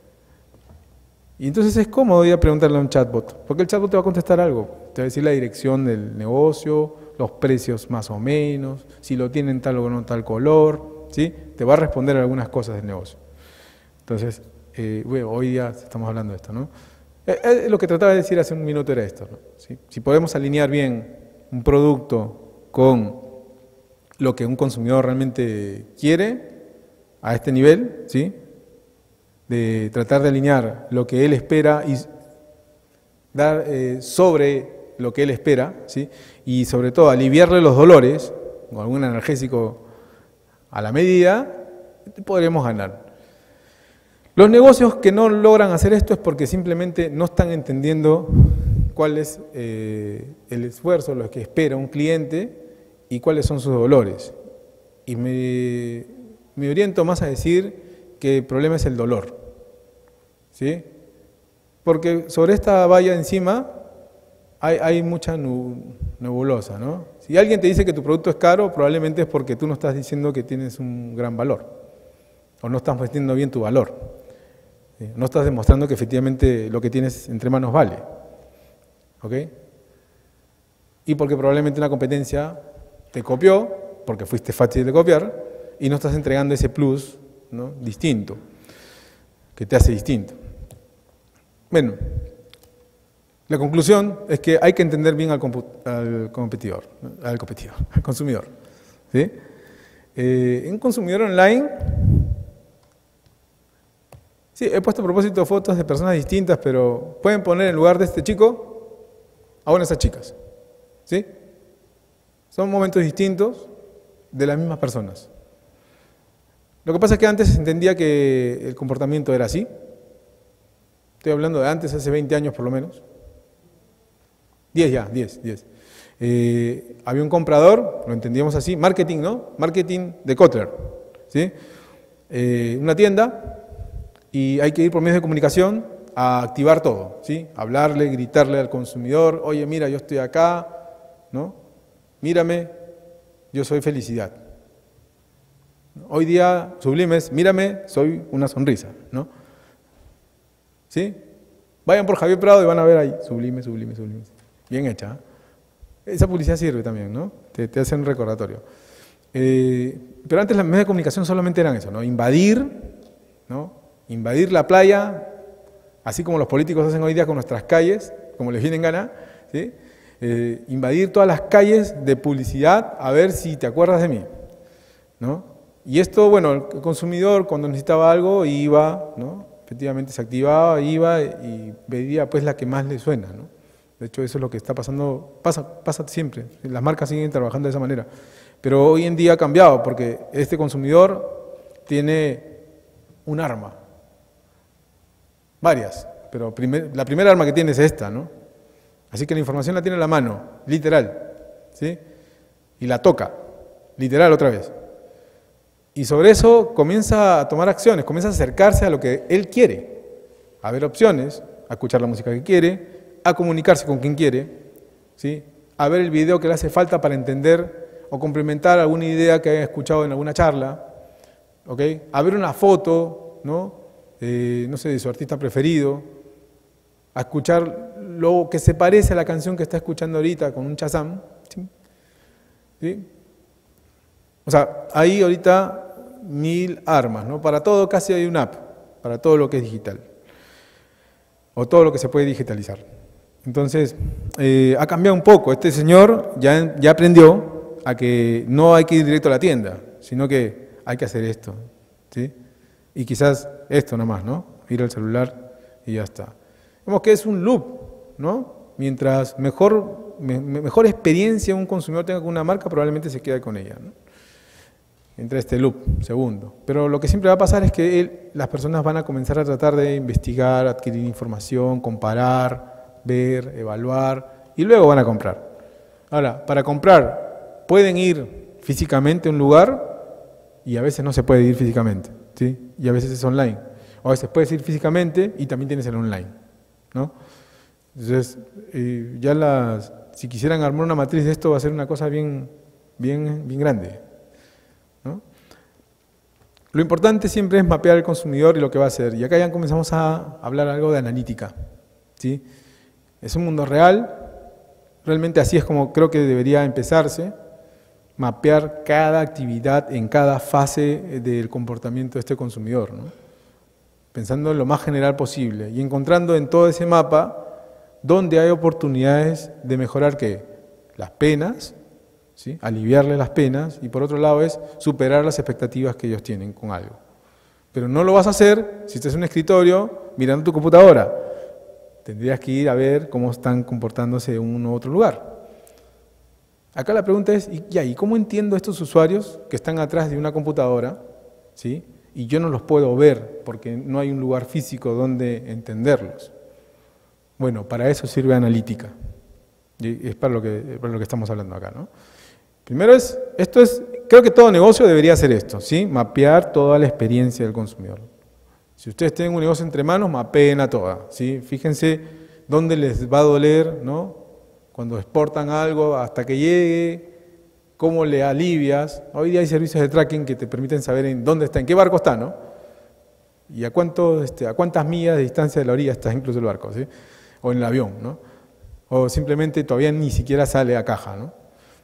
Y entonces es cómodo ir a preguntarle a un chatbot, porque el chatbot te va a contestar algo, te va a decir la dirección del negocio, los precios más o menos, si lo tienen tal o no tal color, ¿sí? Te va a responder algunas cosas del negocio. Entonces, bueno, hoy día estamos hablando de esto, ¿no? Lo que trataba de decir hace un minuto era esto, ¿no? ¿Sí? Si podemos alinear bien un producto con lo que un consumidor realmente quiere a este nivel, ¿sí? De tratar de alinear lo que él espera y dar sobre lo que él espera, ¿sí? Y sobre todo aliviarle los dolores con algún analgésico a la medida, podremos ganar. Los negocios que no logran hacer esto es porque simplemente no están entendiendo cuál es el esfuerzo, lo que espera un cliente y cuáles son sus dolores. Y me oriento más a decir que el problema es el dolor, ¿sí? Porque sobre esta valla encima hay mucha nebulosa, ¿no? Si alguien te dice que tu producto es caro, probablemente es porque tú no estás diciendo que tienes un gran valor, o no estás metiendo bien tu valor, ¿sí? No estás demostrando que efectivamente lo que tienes entre manos vale, ¿ok? Y porque probablemente una competencia te copió, porque fuiste fácil de copiar, y no estás entregando ese plus, ¿no? Distinto, que te hace distinto. Bueno, la conclusión es que hay que entender bien al competidor, al consumidor, ¿sí? En consumidor online, sí, he puesto a propósito fotos de personas distintas, pero pueden poner en lugar de este chico a una de esas chicas, ¿sí? Son momentos distintos de las mismas personas. Lo que pasa es que antes se entendía que el comportamiento era así. Estoy hablando de antes, hace 20 años por lo menos. 10. Había un comprador, lo entendíamos así, marketing, ¿no? Marketing de Kotler, ¿sí? Una tienda y hay que ir por medios de comunicación a activar todo, ¿sí? Hablarle, gritarle al consumidor, oye, mira, yo estoy acá, ¿no? Mírame, yo soy felicidad. Hoy día, sublimes, mírame, soy una sonrisa, ¿no? ¿Sí? Vayan por Javier Prado y van a ver ahí, sublime. Bien hecha, ¿eh? Esa publicidad sirve también, ¿no? Te hace un recordatorio. Pero antes las medios de comunicación solamente eran eso, ¿no? Invadir, ¿no? Invadir la playa, así como los políticos hacen hoy día con nuestras calles, como les viene en gana, ¿sí? Invadir todas las calles de publicidad a ver si te acuerdas de mí, ¿no? Y esto, bueno, el consumidor cuando necesitaba algo iba, ¿no? Efectivamente se activaba, iba y veía pues la que más le suena, ¿no? De hecho eso es lo que está pasando, pasa siempre, las marcas siguen trabajando de esa manera. Pero hoy en día ha cambiado porque este consumidor tiene un arma, varias, pero la primera arma que tiene es esta, ¿no? Así que la información la tiene en la mano, literal, ¿sí? Y la toca, literal otra vez. Y sobre eso comienza a tomar acciones, comienza a acercarse a lo que él quiere, a ver opciones, a escuchar la música que quiere, a comunicarse con quien quiere, ¿sí? A ver el video que le hace falta para entender o complementar alguna idea que haya escuchado en alguna charla, ¿ok? A ver una foto, ¿no? No sé, de su artista preferido, a escuchar lo que se parece a la canción que está escuchando ahorita con un Shazam, ¿sí? ¿Sí? O sea, hay ahorita 1000 armas, ¿no? Para todo casi hay una app, para todo lo que es digital, o todo lo que se puede digitalizar. Entonces, ha cambiado un poco. Este señor ya aprendió a que no hay que ir directo a la tienda, sino que hay que hacer esto, ¿sí? Y quizás esto nada más, ¿no? Ir al celular y ya está. Vemos que es un loop, ¿no? Mientras mejor experiencia un consumidor tenga con una marca, probablemente se quede con ella, ¿no? Entra este loop, segundo. Pero lo que siempre va a pasar es que las personas van a comenzar a tratar de investigar, adquirir información, comparar, ver, evaluar, y luego van a comprar. Ahora, para comprar, pueden ir físicamente a un lugar y a veces no se puede ir físicamente, ¿sí? Y a veces es online. O a veces puedes ir físicamente y también tienes el online, ¿no? Entonces, si quisieran armar una matriz de esto, va a ser una cosa bien grande, ¿no? Lo importante siempre es mapear al consumidor y lo que va a hacer. Y acá ya comenzamos a hablar algo de analítica, ¿sí? Es un mundo real, realmente así es como creo que debería empezarse, mapear cada actividad en cada fase del comportamiento de este consumidor, ¿no? Pensando en lo más general posible y encontrando en todo ese mapa dónde hay oportunidades de mejorar ¿qué? Las penas, ¿sí? Aliviarle las penas, y por otro lado es superar las expectativas que ellos tienen con algo. Pero no lo vas a hacer si estás en un escritorio mirando tu computadora. Tendrías que ir a ver cómo están comportándose en un u otro lugar. Acá la pregunta es, ¿y cómo entiendo a estos usuarios que están atrás de una computadora, ¿sí? Y yo no los puedo ver porque no hay un lugar físico donde entenderlos? Bueno, para eso sirve analítica. Y es para lo que estamos hablando acá, ¿no? Primero creo que todo negocio debería hacer esto, ¿sí? Mapear toda la experiencia del consumidor. Si ustedes tienen un negocio entre manos, mapéenla toda, ¿sí? Fíjense dónde les va a doler, ¿no? Cuando exportan algo hasta que llegue, cómo le alivias. Hoy día hay servicios de tracking que te permiten saber en dónde está, en qué barco está, ¿no? Y a cuántas millas de distancia de la orilla está incluso el barco, ¿sí? O en el avión, ¿no? O simplemente todavía ni siquiera sale a caja, ¿no?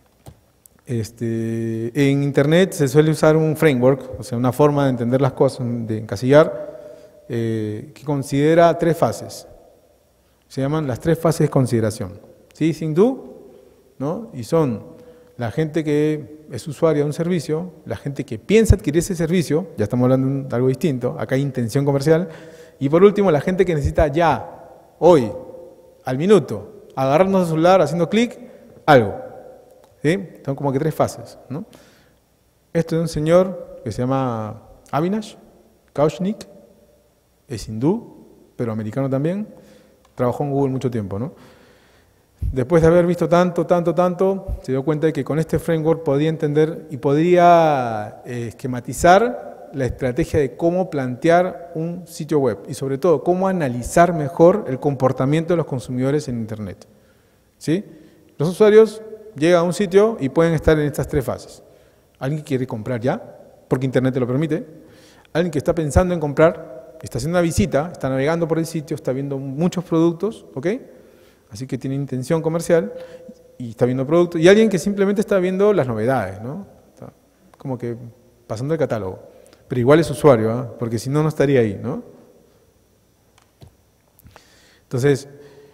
En Internet se suele usar un framework, o sea, una forma de entender las cosas, de encasillar, que considera 3 fases. Se llaman las 3 fases de consideración. ¿Sí? Sin do, ¿no? Y son la gente que es usuaria de un servicio, la gente que piensa adquirir ese servicio, ya estamos hablando de algo distinto, acá hay intención comercial, y por último la gente que necesita ya, hoy, al minuto, agarrarnos el celular haciendo clic, algo. ¿Sí? Son como que 3 fases, ¿no? Esto es un señor que se llama Avinash Kaushik, es hindú, pero americano también, trabajó en Google mucho tiempo, ¿no? Después de haber visto tanto, se dio cuenta de que con este framework podía entender y podría esquematizar la estrategia de cómo plantear un sitio web y sobre todo cómo analizar mejor el comportamiento de los consumidores en Internet, ¿sí? Los usuarios llegan a un sitio y pueden estar en estas 3 fases. Alguien que quiere comprar ya, porque Internet te lo permite. Alguien que está pensando en comprar, está haciendo una visita, está navegando por el sitio, está viendo muchos productos, ¿ok? Así que tiene intención comercial y está viendo productos. Y alguien que simplemente está viendo las novedades, ¿no? Está como que pasando el catálogo. Pero igual es usuario, ¿eh? Porque si no, no estaría ahí, ¿no? Entonces,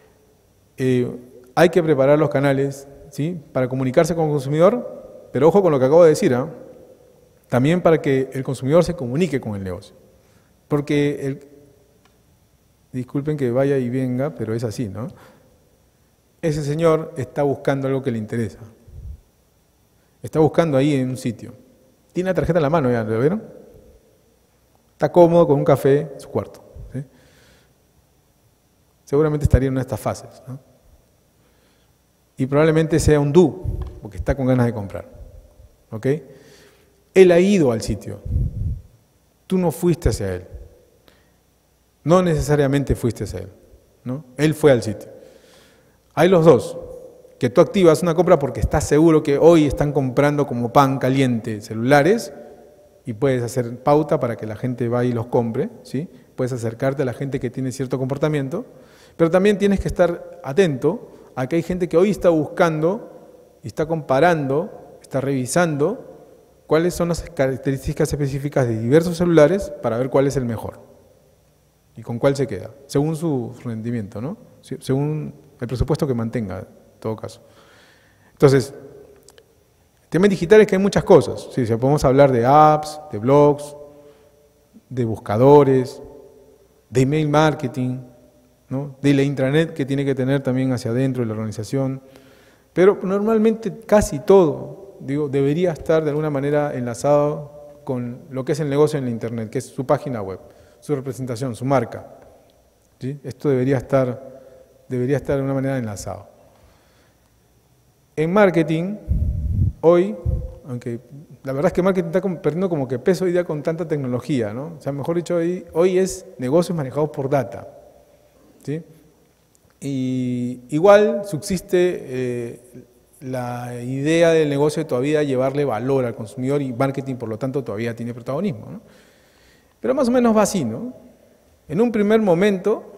hay que preparar los canales, ¿sí? Para comunicarse con el consumidor, pero ojo con lo que acabo de decir, ¿eh? También para que el consumidor se comunique con el negocio. Porque disculpen que vaya y venga, pero es así, ¿no? Ese señor está buscando algo que le interesa. Está buscando ahí en un sitio. Tiene la tarjeta en la mano, ¿ya lo vieron? Está cómodo con un café en su cuarto, ¿sí? Seguramente estaría en una de estas fases, ¿no? Y probablemente sea un do, porque está con ganas de comprar, ¿ok? Él ha ido al sitio. Tú no fuiste hacia él. No necesariamente fuiste hacia él. ¿no? Él fue al sitio. Hay los dos, que tú activas una compra porque estás seguro que hoy están comprando como pan caliente celulares y puedes hacer pauta para que la gente vaya y los compre, ¿sí? Puedes acercarte a la gente que tiene cierto comportamiento, pero también tienes que estar atento a que hay gente que hoy está buscando y está comparando, está revisando cuáles son las características específicas de diversos celulares para ver cuál es el mejor y con cuál se queda, según su rendimiento, ¿no? Según el presupuesto que mantenga, en todo caso. Entonces, temas digitales que hay muchas cosas. Sí, podemos hablar de apps, de blogs, de buscadores, de email marketing, ¿no? De la intranet que tiene que tener también hacia adentro de la organización. Pero normalmente casi todo, digo, debería estar de alguna manera enlazado con lo que es el negocio en la internet, que es su página web, su representación, su marca. ¿Sí? Esto debería estar de una manera enlazado. En marketing, hoy, aunque la verdad es que marketing está perdiendo como que peso hoy día con tanta tecnología, ¿no? O sea, mejor dicho, hoy es negocios manejados por data, ¿sí? Y igual subsiste la idea del negocio de todavía llevarle valor al consumidor y marketing, por lo tanto, todavía tiene protagonismo, ¿no? Pero más o menos va así, ¿no? En un primer momento,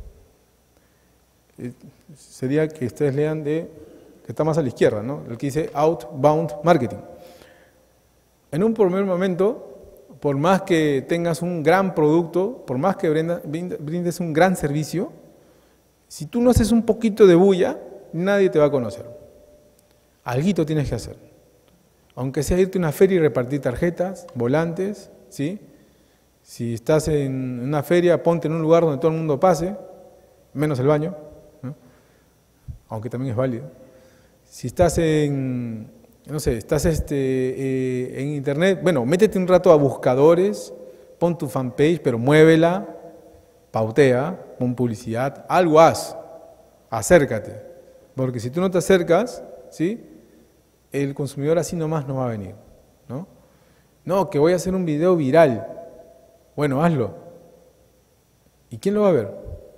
sería que ustedes lean que está más a la izquierda, ¿no? El que dice outbound marketing. En un primer momento, por más que tengas un gran producto, por más que brindes un gran servicio, si tú no haces un poquito de bulla, nadie te va a conocer. Alguito tienes que hacer. Aunque sea irte a una feria y repartir tarjetas, volantes, ¿sí? Si estás en una feria, ponte en un lugar donde todo el mundo pase, menos el baño, ¿no? Aunque también es válido. Si estás en, no sé, estás en internet, bueno, métete un rato a buscadores, pon tu fanpage, pero muévela, pautea, pon publicidad, algo haz, acércate. Porque si tú no te acercas, ¿sí? El consumidor así nomás no va a venir, ¿no? No, que voy a hacer un video viral. Bueno, hazlo. ¿Y quién lo va a ver?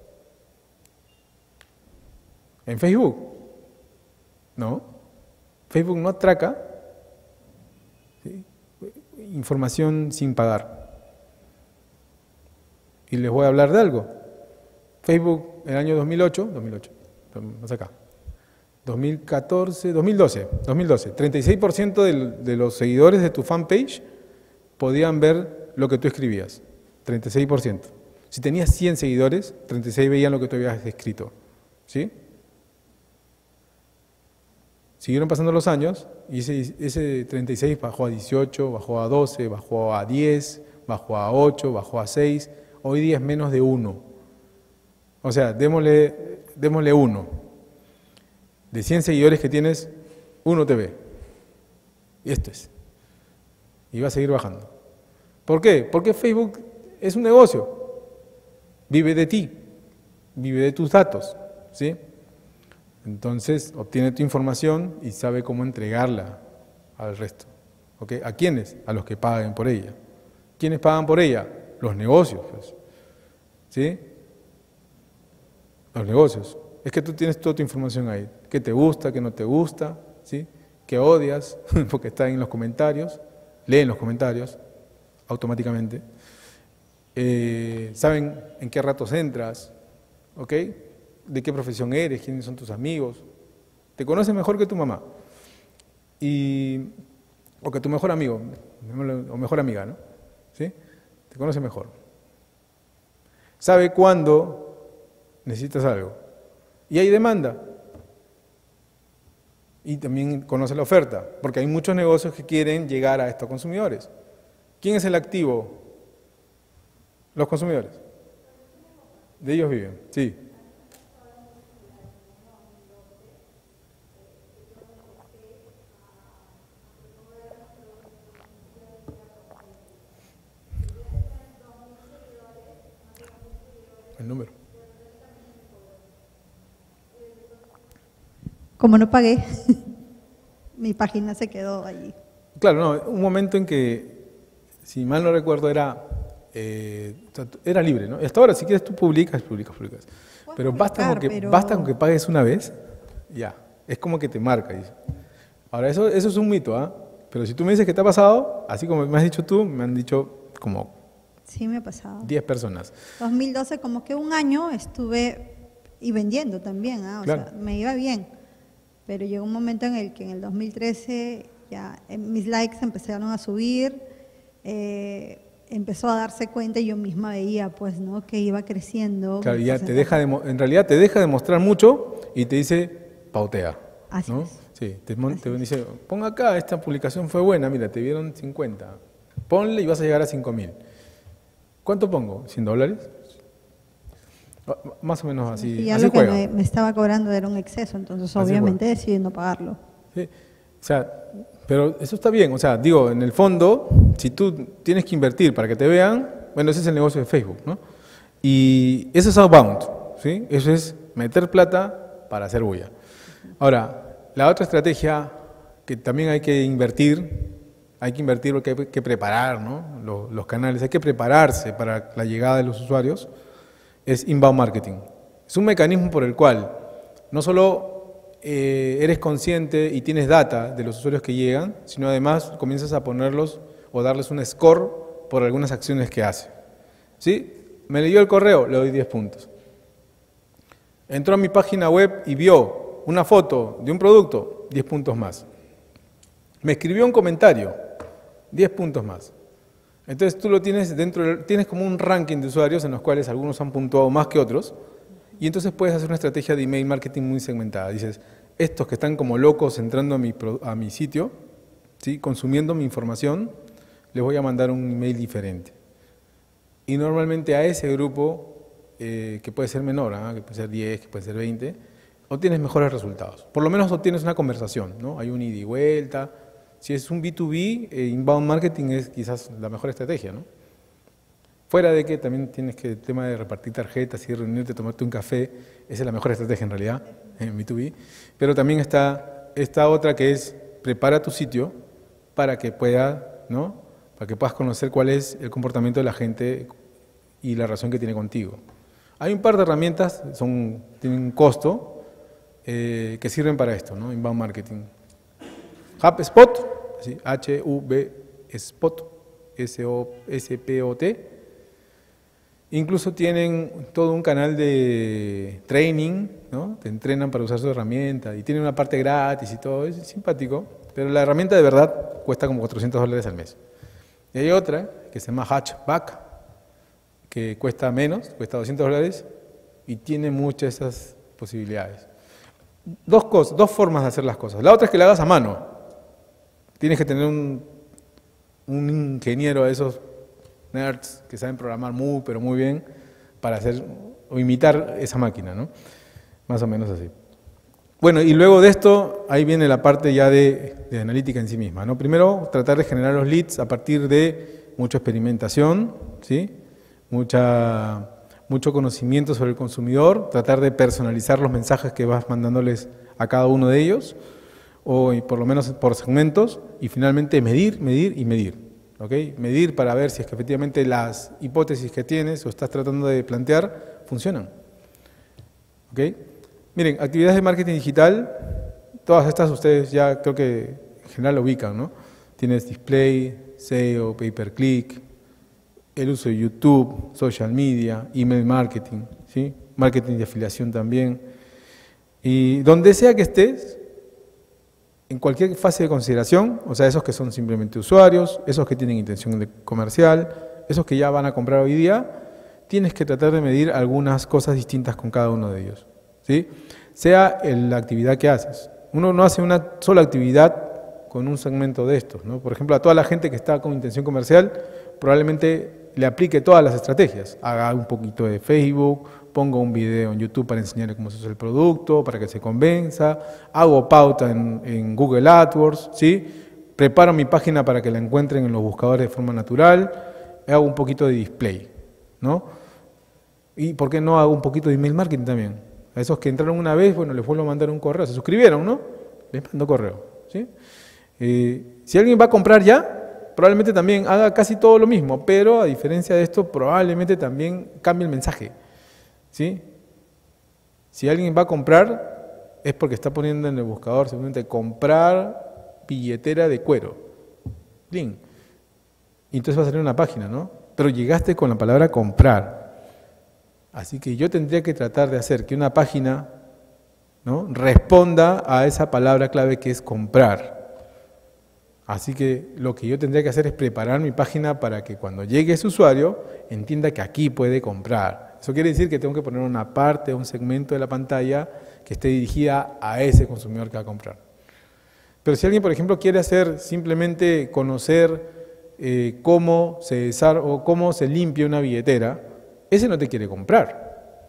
¿En Facebook? No. Facebook no atraca, ¿sí? Información sin pagar. Y les voy a hablar de algo. Facebook en el año 2008, más acá, 2014, 2012, 36% de los seguidores de tu fanpage podían ver lo que tú escribías, 36%. Si tenías 100 seguidores, 36 veían lo que tú habías escrito, ¿sí? Siguieron pasando los años y ese 36 bajó a 18, bajó a 12, bajó a 10, bajó a 8, bajó a 6, hoy día es menos de 1. O sea, démosle 1. De 100 seguidores que tienes, 1 te ve. Y esto es. Y va a seguir bajando. ¿Por qué? Porque Facebook es un negocio. Vive de ti, vive de tus datos, ¿sí? Entonces, obtiene tu información y sabe cómo entregarla al resto. ¿Okay? ¿A quiénes? A los que paguen por ella. ¿Quiénes pagan por ella? Los negocios, pues. ¿Sí? Los negocios. Es que tú tienes toda tu información ahí. ¿Qué te gusta, qué no te gusta? ¿Sí? ¿Qué odias? Porque está en los comentarios. Leen los comentarios automáticamente. Saben en qué ratos entras. ¿Ok? De qué profesión eres, quiénes son tus amigos. Te conocen mejor que tu mamá. O que tu mejor amigo, o mejor amiga, ¿no? ¿Sí? Te conoce mejor. Sabe cuándo necesitas algo. Y hay demanda. Y también conoce la oferta, porque hay muchos negocios que quieren llegar a estos consumidores. ¿Quién es el activo? Los consumidores. De ellos viven, sí. El número. Como no pagué, mi página se quedó allí. Claro, no, un momento en que, si mal no recuerdo, era libre, ¿no? Hasta ahora, si quieres tú publicas. Pero basta con que pagues una vez, ya, es como que te marca. Dice. Ahora, eso es un mito, ¿ah? Pero si tú me dices que te ha pasado, así como me has dicho tú, me han dicho como Sí, me ha pasado. 10 personas. 2012, como que un año estuve y vendiendo también, ¿ah? O Claro. sea, me iba bien. Pero llegó un momento en el que en el 2013 ya mis likes empezaron a subir, empezó a darse cuenta y yo misma veía, pues, ¿no? Que iba creciendo. Claro, mi ya porcentaje. en realidad te deja de mostrar mucho y te dice pautea. Así ¿no? es. Sí, te dice, pon acá, esta publicación fue buena, mira, te vieron 50. Ponle y vas a llegar a 5.000. ¿Cuánto pongo? $100. Más o menos así. Y ya así lo que juega. me estaba cobrando era un exceso, entonces Así obviamente decidí no pagarlo. Sí. O sea, pero eso está bien. O sea, digo, en el fondo, si tú tienes que invertir para que te vean, bueno, ese es el negocio de Facebook, ¿no? Y eso es outbound, ¿sí? Eso es meter plata para hacer bulla. Ahora, la otra estrategia que también hay que invertir porque hay que preparar, ¿no? Los canales, hay que prepararse para la llegada de los usuarios, es inbound marketing. Es un mecanismo por el cual no solo eres consciente y tienes data de los usuarios que llegan, sino además comienzas a ponerlos o darles un score por algunas acciones que hace. ¿Sí? Me leyó el correo, le doy 10 puntos. Entró a mi página web y vio una foto de un producto, 10 puntos más. Me escribió un comentario, 10 puntos más. Entonces tú lo tienes tienes como un ranking de usuarios en los cuales algunos han puntuado más que otros, y entonces puedes hacer una estrategia de email marketing muy segmentada. Dices, estos que están como locos entrando a mi sitio, ¿sí? Consumiendo mi información, les voy a mandar un email diferente. Y normalmente a ese grupo, que puede ser menor, que puede ser 10, que puede ser 20, obtienes mejores resultados. Por lo menos obtienes una conversación, ¿no? Hay un ida y vuelta. Si es un B2B, inbound marketing es quizás la mejor estrategia, ¿no? Fuera de que también tienes que el tema de repartir tarjetas y reunirte, tomarte un café, esa es la mejor estrategia en realidad, en B2B. Pero también está esta otra que es prepara tu sitio para que ¿no? Para que puedas conocer cuál es el comportamiento de la gente y la relación que tiene contigo. Hay un par de herramientas, tienen un costo, que sirven para esto, ¿no? Inbound marketing. HubSpot, ¿sí? H-U-B Spot, S-O-S-P-O-T. Incluso tienen todo un canal de training, ¿no? Te entrenan para usar su herramienta y tienen una parte gratis y todo, es simpático, pero la herramienta de verdad cuesta como $400 al mes. Y hay otra que se llama Hatchback, que cuesta menos, cuesta $200 y tiene muchas de esas posibilidades. Dos formas de hacer las cosas. La otra es que la hagas a mano. Tienes que tener un ingeniero de esos nerds que saben programar pero muy bien para hacer o imitar esa máquina, ¿no? Más o menos así. Bueno, y luego de esto, ahí viene la parte ya de analítica en sí misma, ¿no? Primero, tratar de generar los leads a partir de mucha experimentación, ¿sí? Mucho conocimiento sobre el consumidor, tratar de personalizar los mensajes que vas mandándoles a cada uno de ellos, o por lo menos por segmentos, y finalmente medir y medir. ¿Okay? Medir para ver si es que efectivamente las hipótesis que tienes o estás tratando de plantear funcionan. ¿Okay? Miren, actividades de marketing digital, todas estas ustedes ya creo que en general lo ubican, ¿no? Tienes display, SEO, pay-per-click, el uso de YouTube, social media, email marketing, ¿sí? Marketing de afiliación también. Y donde sea que estés, en cualquier fase de consideración, o sea, esos que son simplemente usuarios, esos que tienen intención de comercial, esos que ya van a comprar hoy día, tienes que tratar de medir algunas cosas distintas con cada uno de ellos, ¿sí? Sea la actividad que haces. Uno no hace una sola actividad con un segmento de estos, ¿no? Por ejemplo, a toda la gente que está con intención comercial, probablemente le aplique todas las estrategias. Haga un poquito de Facebook, pongo un video en YouTube para enseñarle cómo se usa el producto, para que se convenza, hago pauta en Google AdWords, ¿sí? Preparo mi página para que la encuentren en los buscadores de forma natural, hago un poquito de display, ¿no? Y ¿por qué no hago un poquito de email marketing también? A esos que entraron una vez, bueno, les vuelvo a mandar un correo, se suscribieron, ¿no? Les mando correo, ¿sí? Si alguien va a comprar ya, probablemente también haga casi todo lo mismo, pero a diferencia de esto, probablemente también cambie el mensaje, ¿sí? Si alguien va a comprar, es porque está poniendo en el buscador simplemente comprar billetera de cuero. Link. Y entonces va a salir una página, ¿no? Pero llegaste con la palabra comprar. Así que yo tendría que tratar de hacer que una página, ¿no?, responda a esa palabra clave que es comprar. Así que lo que yo tendría que hacer es preparar mi página para que cuando llegue ese usuario entienda que aquí puede comprar. Eso quiere decir que tengo que poner una parte, un segmento de la pantalla que esté dirigida a ese consumidor que va a comprar. Pero si alguien, por ejemplo, quiere hacer simplemente conocer cómo se limpia una billetera, ese no te quiere comprar.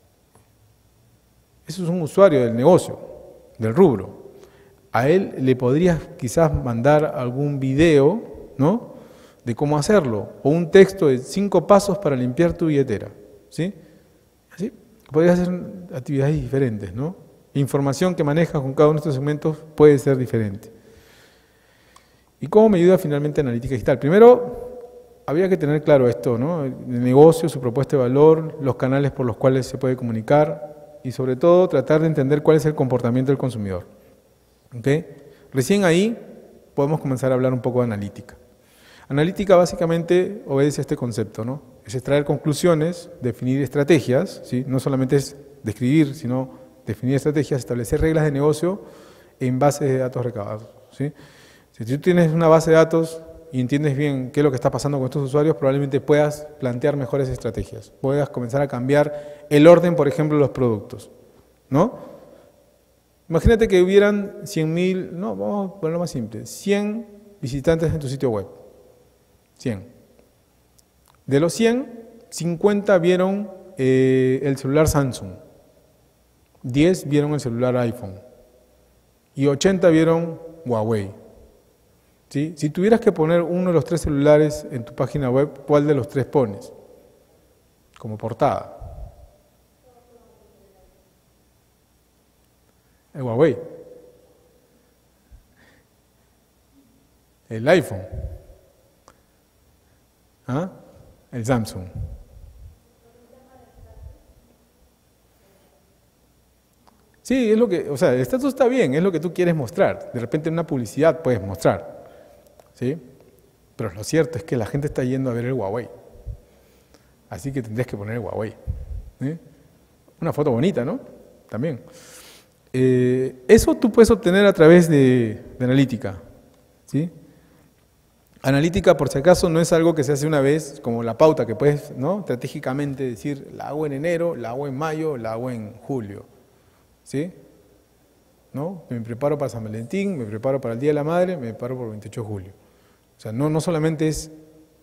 Eso es un usuario del negocio, del rubro. A él le podrías quizás mandar algún video, ¿no?, de cómo hacerlo, o un texto de 5 pasos para limpiar tu billetera, ¿sí? Así podrías hacer actividades diferentes, ¿no? Información que manejas con cada uno de estos segmentos puede ser diferente. ¿Y cómo me ayuda finalmente analítica digital? Primero, había que tener claro esto, ¿no? El negocio, su propuesta de valor, los canales por los cuales se puede comunicar y sobre todo tratar de entender cuál es el comportamiento del consumidor. ¿Okay? Recién ahí podemos comenzar a hablar un poco de analítica. Analítica básicamente obedece a este concepto, ¿no? Es extraer conclusiones, definir estrategias, ¿sí? No solamente es describir, sino definir estrategias, establecer reglas de negocio en base de datos recabados, ¿sí? Si tú tienes una base de datos y entiendes bien qué es lo que está pasando con estos usuarios, probablemente puedas plantear mejores estrategias, puedas comenzar a cambiar el orden, por ejemplo, de los productos, ¿no? Imagínate que hubieran 100.000, no, vamos a ponerlo más simple, 100 visitantes en tu sitio web. 100. De los 100, 50 vieron el celular Samsung, 10 vieron el celular iPhone y 80 vieron Huawei. ¿Sí? Si tuvieras que poner uno de los 3 celulares en tu página web, ¿cuál de los 3 pones como portada? El Huawei, el iPhone, ¿ah?, el Samsung. Sí, es lo que, o sea, el estatus está bien, es lo que tú quieres mostrar. De repente en una publicidad puedes mostrar, ¿sí? Pero lo cierto es que la gente está yendo a ver el Huawei. Así que tendrías que poner el Huawei, ¿sí? Una foto bonita, ¿no? También. Eso tú puedes obtener a través de analítica, ¿sí? Analítica, por si acaso, no es algo que se hace una vez, como la pauta que puedes, ¿no?, estratégicamente decir, la hago en enero, la hago en mayo, la hago en julio, ¿sí? ¿No? Me preparo para San Valentín, me preparo para el Día de la Madre, me preparo por el 28 de julio. O sea, no solamente es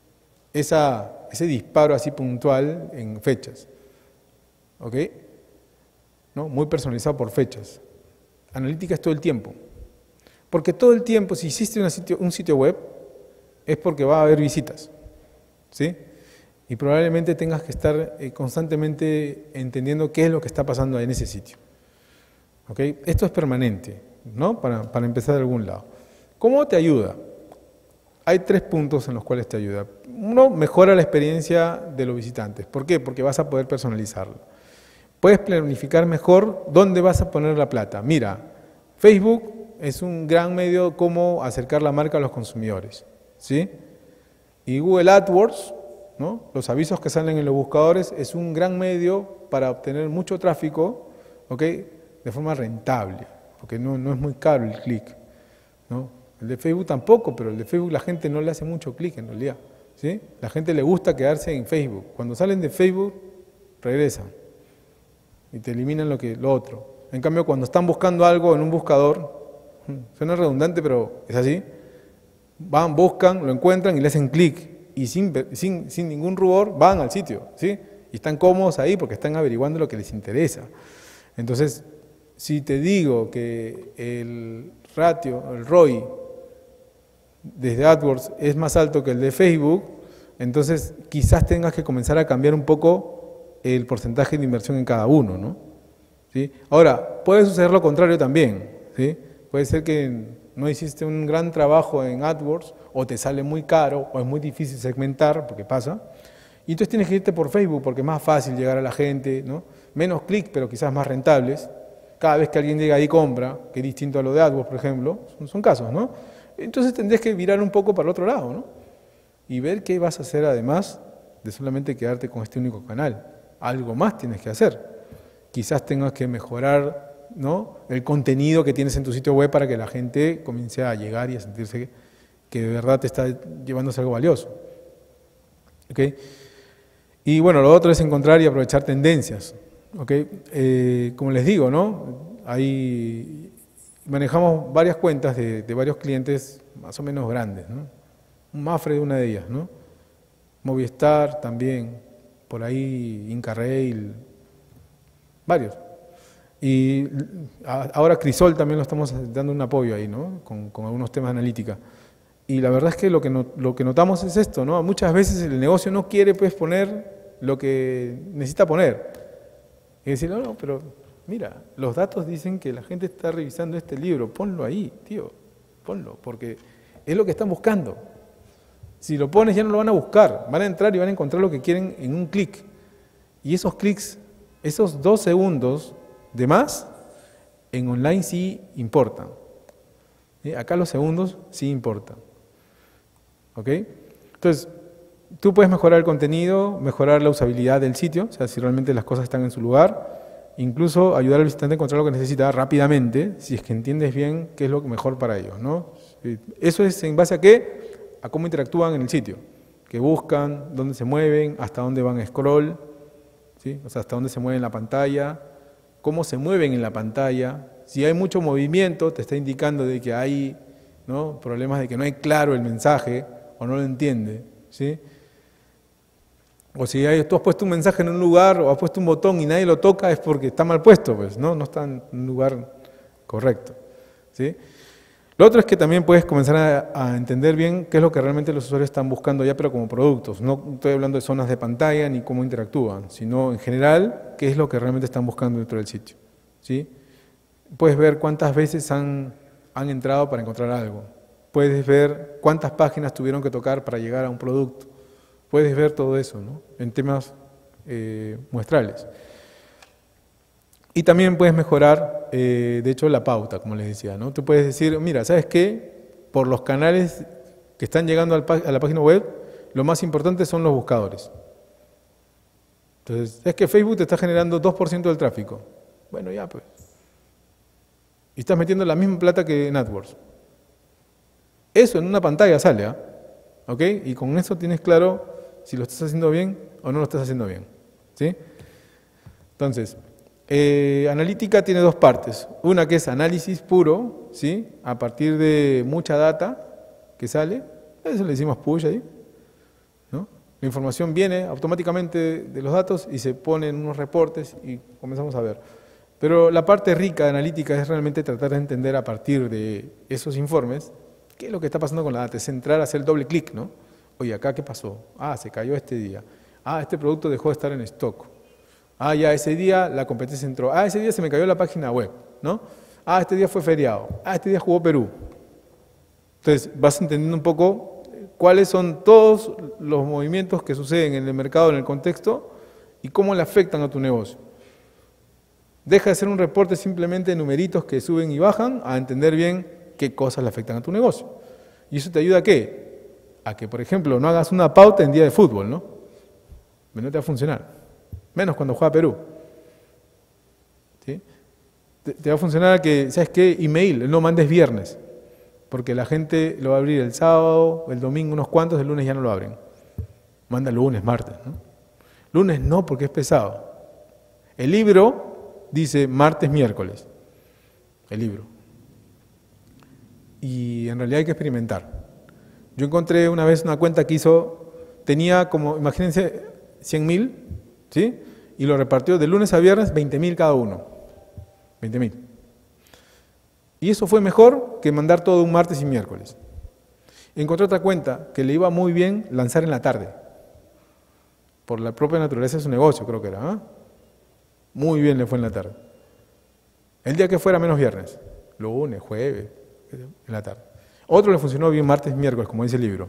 ese disparo así puntual en fechas, ¿ok? ¿No? Muy personalizado por fechas. Analítica es todo el tiempo. Porque todo el tiempo, si hiciste un sitio web, es porque va a haber visitas, ¿sí? Y probablemente tengas que estar constantemente entendiendo qué es lo que está pasando en ese sitio. ¿Ok? Esto es permanente, ¿no? Para empezar de algún lado. ¿Cómo te ayuda? Hay 3 puntos en los cuales te ayuda. Uno, mejora la experiencia de los visitantes. ¿Por qué? Porque vas a poder personalizarlo. Puedes planificar mejor dónde vas a poner la plata. Mira, Facebook es un gran medio cómo acercar la marca a los consumidores, ¿sí? Y Google AdWords, ¿no?, los avisos que salen en los buscadores, es un gran medio para obtener mucho tráfico, ¿ok?, de forma rentable, porque no es muy caro el clic, ¿no? El de Facebook tampoco, pero el de Facebook la gente no le hace mucho clic en realidad, ¿sí? La gente le gusta quedarse en Facebook. Cuando salen de Facebook, regresan y te eliminan lo otro. En cambio, cuando están buscando algo en un buscador, suena redundante, pero es así, van, buscan, lo encuentran y le hacen clic y sin ningún rubor van al sitio, ¿sí? Y están cómodos ahí porque están averiguando lo que les interesa. Entonces, si te digo que el ratio, el ROI, desde AdWords es más alto que el de Facebook, entonces quizás tengas que comenzar a cambiar un poco el porcentaje de inversión en cada uno, ¿no? ¿Sí? Ahora, puede suceder lo contrario también, ¿sí? Puede ser que no hiciste un gran trabajo en AdWords, o te sale muy caro, o es muy difícil segmentar, porque pasa, Y entonces tienes que irte por Facebook porque es más fácil llegar a la gente, ¿no? Menos clic, pero quizás más rentables. Cada vez que alguien llega ahí y compra, que es distinto a lo de AdWords, por ejemplo, son casos, ¿no? Entonces tendrías que virar un poco para el otro lado, ¿no? Y ver qué vas a hacer además de solamente quedarte con este único canal. Algo más tienes que hacer. Quizás tengas que mejorar, ¿no?, el contenido que tienes en tu sitio web para que la gente comience a llegar y a sentirse que de verdad te está llevándose algo valioso. ¿Ok? Y bueno, lo otro es encontrar y aprovechar tendencias. ¿Ok? Como les digo, ¿no?, ahí manejamos varias cuentas de varios clientes más o menos grandes, ¿no? Mapfre es una de ellas, ¿no? Movistar también, por ahí Incarrail, varios. Y ahora Crisol también lo estamos dando un apoyo ahí, ¿no?, con algunos temas de analítica. Y la verdad es que lo que notamos es esto, ¿no? Muchas veces el negocio no quiere, pues, poner lo que necesita poner. Y decir, no, pero mira, los datos dicen que la gente está revisando este libro, ponlo ahí, tío, ponlo, porque es lo que están buscando. Si lo pones ya no lo van a buscar, van a entrar y van a encontrar lo que quieren en un clic. Y esos clics, esos 2 segundos de más, en online sí importan. Acá los segundos sí importan. ¿Ok? Entonces, tú puedes mejorar el contenido, mejorar la usabilidad del sitio, o sea, si realmente las cosas están en su lugar, incluso ayudar al visitante a encontrar lo que necesita rápidamente, si es que entiendes bien qué es lo mejor para ellos, ¿no? Eso es en base a qué, a cómo interactúan en el sitio, qué buscan, dónde se mueven, hasta dónde van a scroll, ¿sí?, o sea, hasta dónde se mueve en la pantalla, cómo se mueven en la pantalla. Si hay mucho movimiento, te está indicando de que hay, ¿no?, problemas de que no hay claro el mensaje o no lo entiende, ¿sí? O si tú has puesto un mensaje en un lugar o has puesto un botón y nadie lo toca, es porque está mal puesto, pues, ¿no? No está en un lugar correcto, ¿sí? Lo otro es que también puedes comenzar a entender bien qué es lo que realmente los usuarios están buscando ya, pero como productos. No estoy hablando de zonas de pantalla ni cómo interactúan, sino en general qué es lo que realmente están buscando dentro del sitio, ¿sí? Puedes ver cuántas veces han entrado para encontrar algo. Puedes ver cuántas páginas tuvieron que tocar para llegar a un producto. Puedes ver todo eso, ¿no?, en temas muestrales. Y también puedes mejorar, de hecho, la pauta, como les decía, ¿no? Tú puedes decir, mira, ¿sabes qué? Por los canales que están llegando a la página web, lo más importante son los buscadores. Entonces, es que Facebook te está generando 2% del tráfico. Bueno, ya, pues. Y estás metiendo la misma plata que en AdWords. Eso en una pantalla sale, ¿ah? ¿Ok? Y con eso tienes claro si lo estás haciendo bien o no lo estás haciendo bien, ¿sí? Entonces, analítica tiene 2 partes. Una que es análisis puro, ¿sí?, a partir de mucha data que sale. Eso le decimos push ahí, ¿no? La información viene automáticamente de los datos y se pone en unos reportes y comenzamos a ver. Pero la parte rica de analítica es realmente tratar de entender a partir de esos informes qué es lo que está pasando con la data. Es entrar a hacer doble clic, ¿no? Oye, ¿acá qué pasó? Ah, se cayó este día. Ah, este producto dejó de estar en stock. Ah, ya, ese día la competencia entró. Ah, ese día se me cayó la página web, ¿no? Ah, este día fue feriado. Ah, este día jugó Perú. Entonces, vas entendiendo un poco cuáles son todos los movimientos que suceden en el mercado, en el contexto, y cómo le afectan a tu negocio. Deja de ser un reporte simplemente de numeritos que suben y bajan, a entender bien qué cosas le afectan a tu negocio. ¿Y eso te ayuda a qué? A que, por ejemplo, no hagas una pauta en día de fútbol, ¿no? No te va a funcionar. Menos cuando juega Perú. ¿Sí? Te va a funcionar que, ¿sabes qué? Email, no mandes viernes. Porque la gente lo va a abrir el sábado, el domingo, unos cuantos, el lunes ya no lo abren. Manda lunes, martes, ¿no? Lunes no, porque es pesado. El libro dice martes, miércoles. El libro. Y en realidad hay que experimentar. Yo encontré una vez una cuenta que tenía como, imagínense, 100.000, ¿sí? Y lo repartió de lunes a viernes, 20.000 cada uno. 20.000. Y eso fue mejor que mandar todo un martes y miércoles. Encontré otra cuenta que le iba muy bien lanzar en la tarde. Por la propia naturaleza de su negocio, creo que era, ¿eh? Muy bien le fue en la tarde. El día que fuera menos viernes. Lunes, jueves, en la tarde. Otro le funcionó bien martes, miércoles, como dice el libro.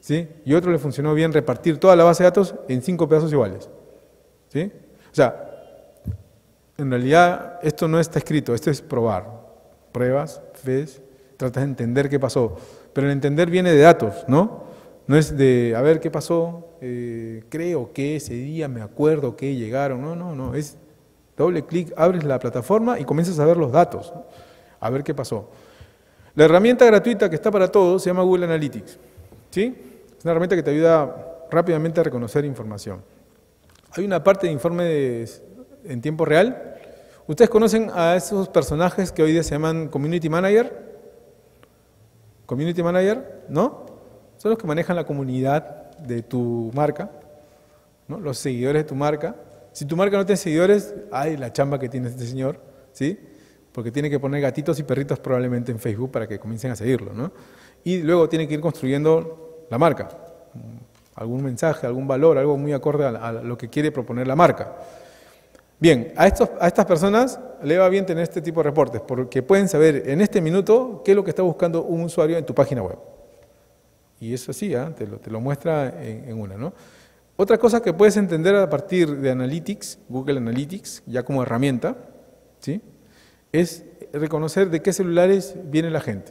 ¿sí? Y otro le funcionó bien repartir toda la base de datos en 5 pedazos iguales, ¿sí? O sea, en realidad esto no está escrito, esto es probar. Pruebas, ves, tratas de entender qué pasó. Pero el entender viene de datos, ¿no? No es de, a ver, ¿qué pasó? Creo que ese día me acuerdo que llegaron. No, es doble clic, abres la plataforma y comienzas a ver los datos, ¿no? A ver qué pasó. La herramienta gratuita que está para todos se llama Google Analytics, ¿sí? Es una herramienta que te ayuda rápidamente a reconocer información. Hay una parte de informes en tiempo real. ¿Ustedes conocen a esos personajes que hoy día se llaman Community Manager? ¿Community Manager? ¿No? Son los que manejan la comunidad de tu marca, ¿no? Los seguidores de tu marca. Si tu marca no tiene seguidores, hay la chamba que tiene este señor, ¿sí? Porque tiene que poner gatitos y perritos probablemente en Facebook para que comiencen a seguirlo, ¿no? Y luego tiene que ir construyendo la marca, algún mensaje, algún valor, algo muy acorde a lo que quiere proponer la marca. Bien, a estas personas le va bien tener este tipo de reportes, porque pueden saber en este minuto qué es lo que está buscando un usuario en tu página web. Y eso sí, te lo muestra en una, ¿no? Otra cosa que puedes entender a partir de Analytics, Google Analytics, ya como herramienta, ¿sí? Es reconocer de qué celulares viene la gente.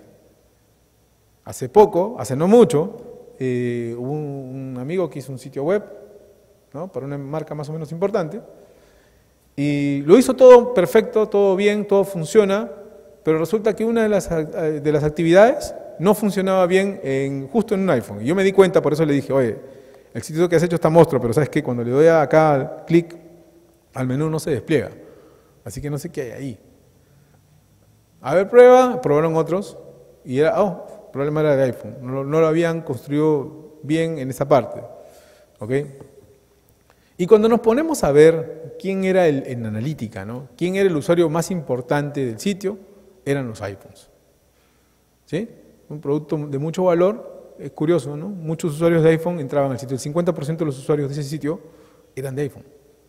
Hace poco, hace no mucho, hubo un amigo que hizo un sitio web, ¿no? Para una marca más o menos importante, y lo hizo todo perfecto, todo bien, todo funciona, pero resulta que una de las actividades no funcionaba bien justo en un iPhone. Y yo me di cuenta, por eso le dije, oye, el sitio que has hecho está monstruo, pero ¿sabes qué? Cuando le doy acá clic al menú no se despliega. Así que no sé qué hay ahí. A ver, probaron otros, y el problema era de iPhone. No lo habían construido bien en esa parte. ¿Ok? Y cuando nos ponemos a ver quién era en analítica, ¿no? Quién era el usuario más importante del sitio, eran los iPhones. ¿Sí? Un producto de mucho valor, es curioso, ¿no? Muchos usuarios de iPhone entraban al sitio, el 50% de los usuarios de ese sitio eran de iPhone.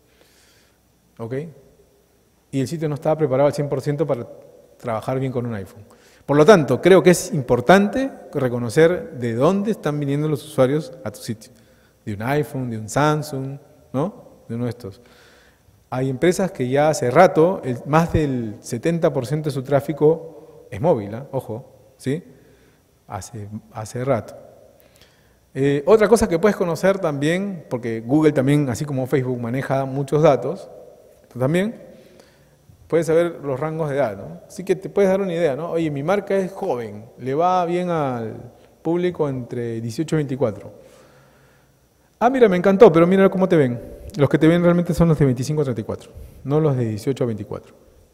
¿Ok? Y el sitio no estaba preparado al 100% para trabajar bien con un iPhone. Por lo tanto, creo que es importante reconocer de dónde están viniendo los usuarios a tu sitio. De un iPhone, de un Samsung, ¿no? De uno de estos. Hay empresas que ya hace rato, más del 70% de su tráfico es móvil, ¿eh? Ojo, ¿sí? Hace rato. Otra cosa que puedes conocer también, porque Google también, así como Facebook, maneja muchos datos, tú también puedes saber los rangos de edad, ¿no? Así que te puedes dar una idea, ¿no? Oye, mi marca es joven, le va bien al público entre 18 y 24. Ah, mira, me encantó, pero mira cómo te ven. Los que te ven realmente son los de 25 a 34, no los de 18 a 24.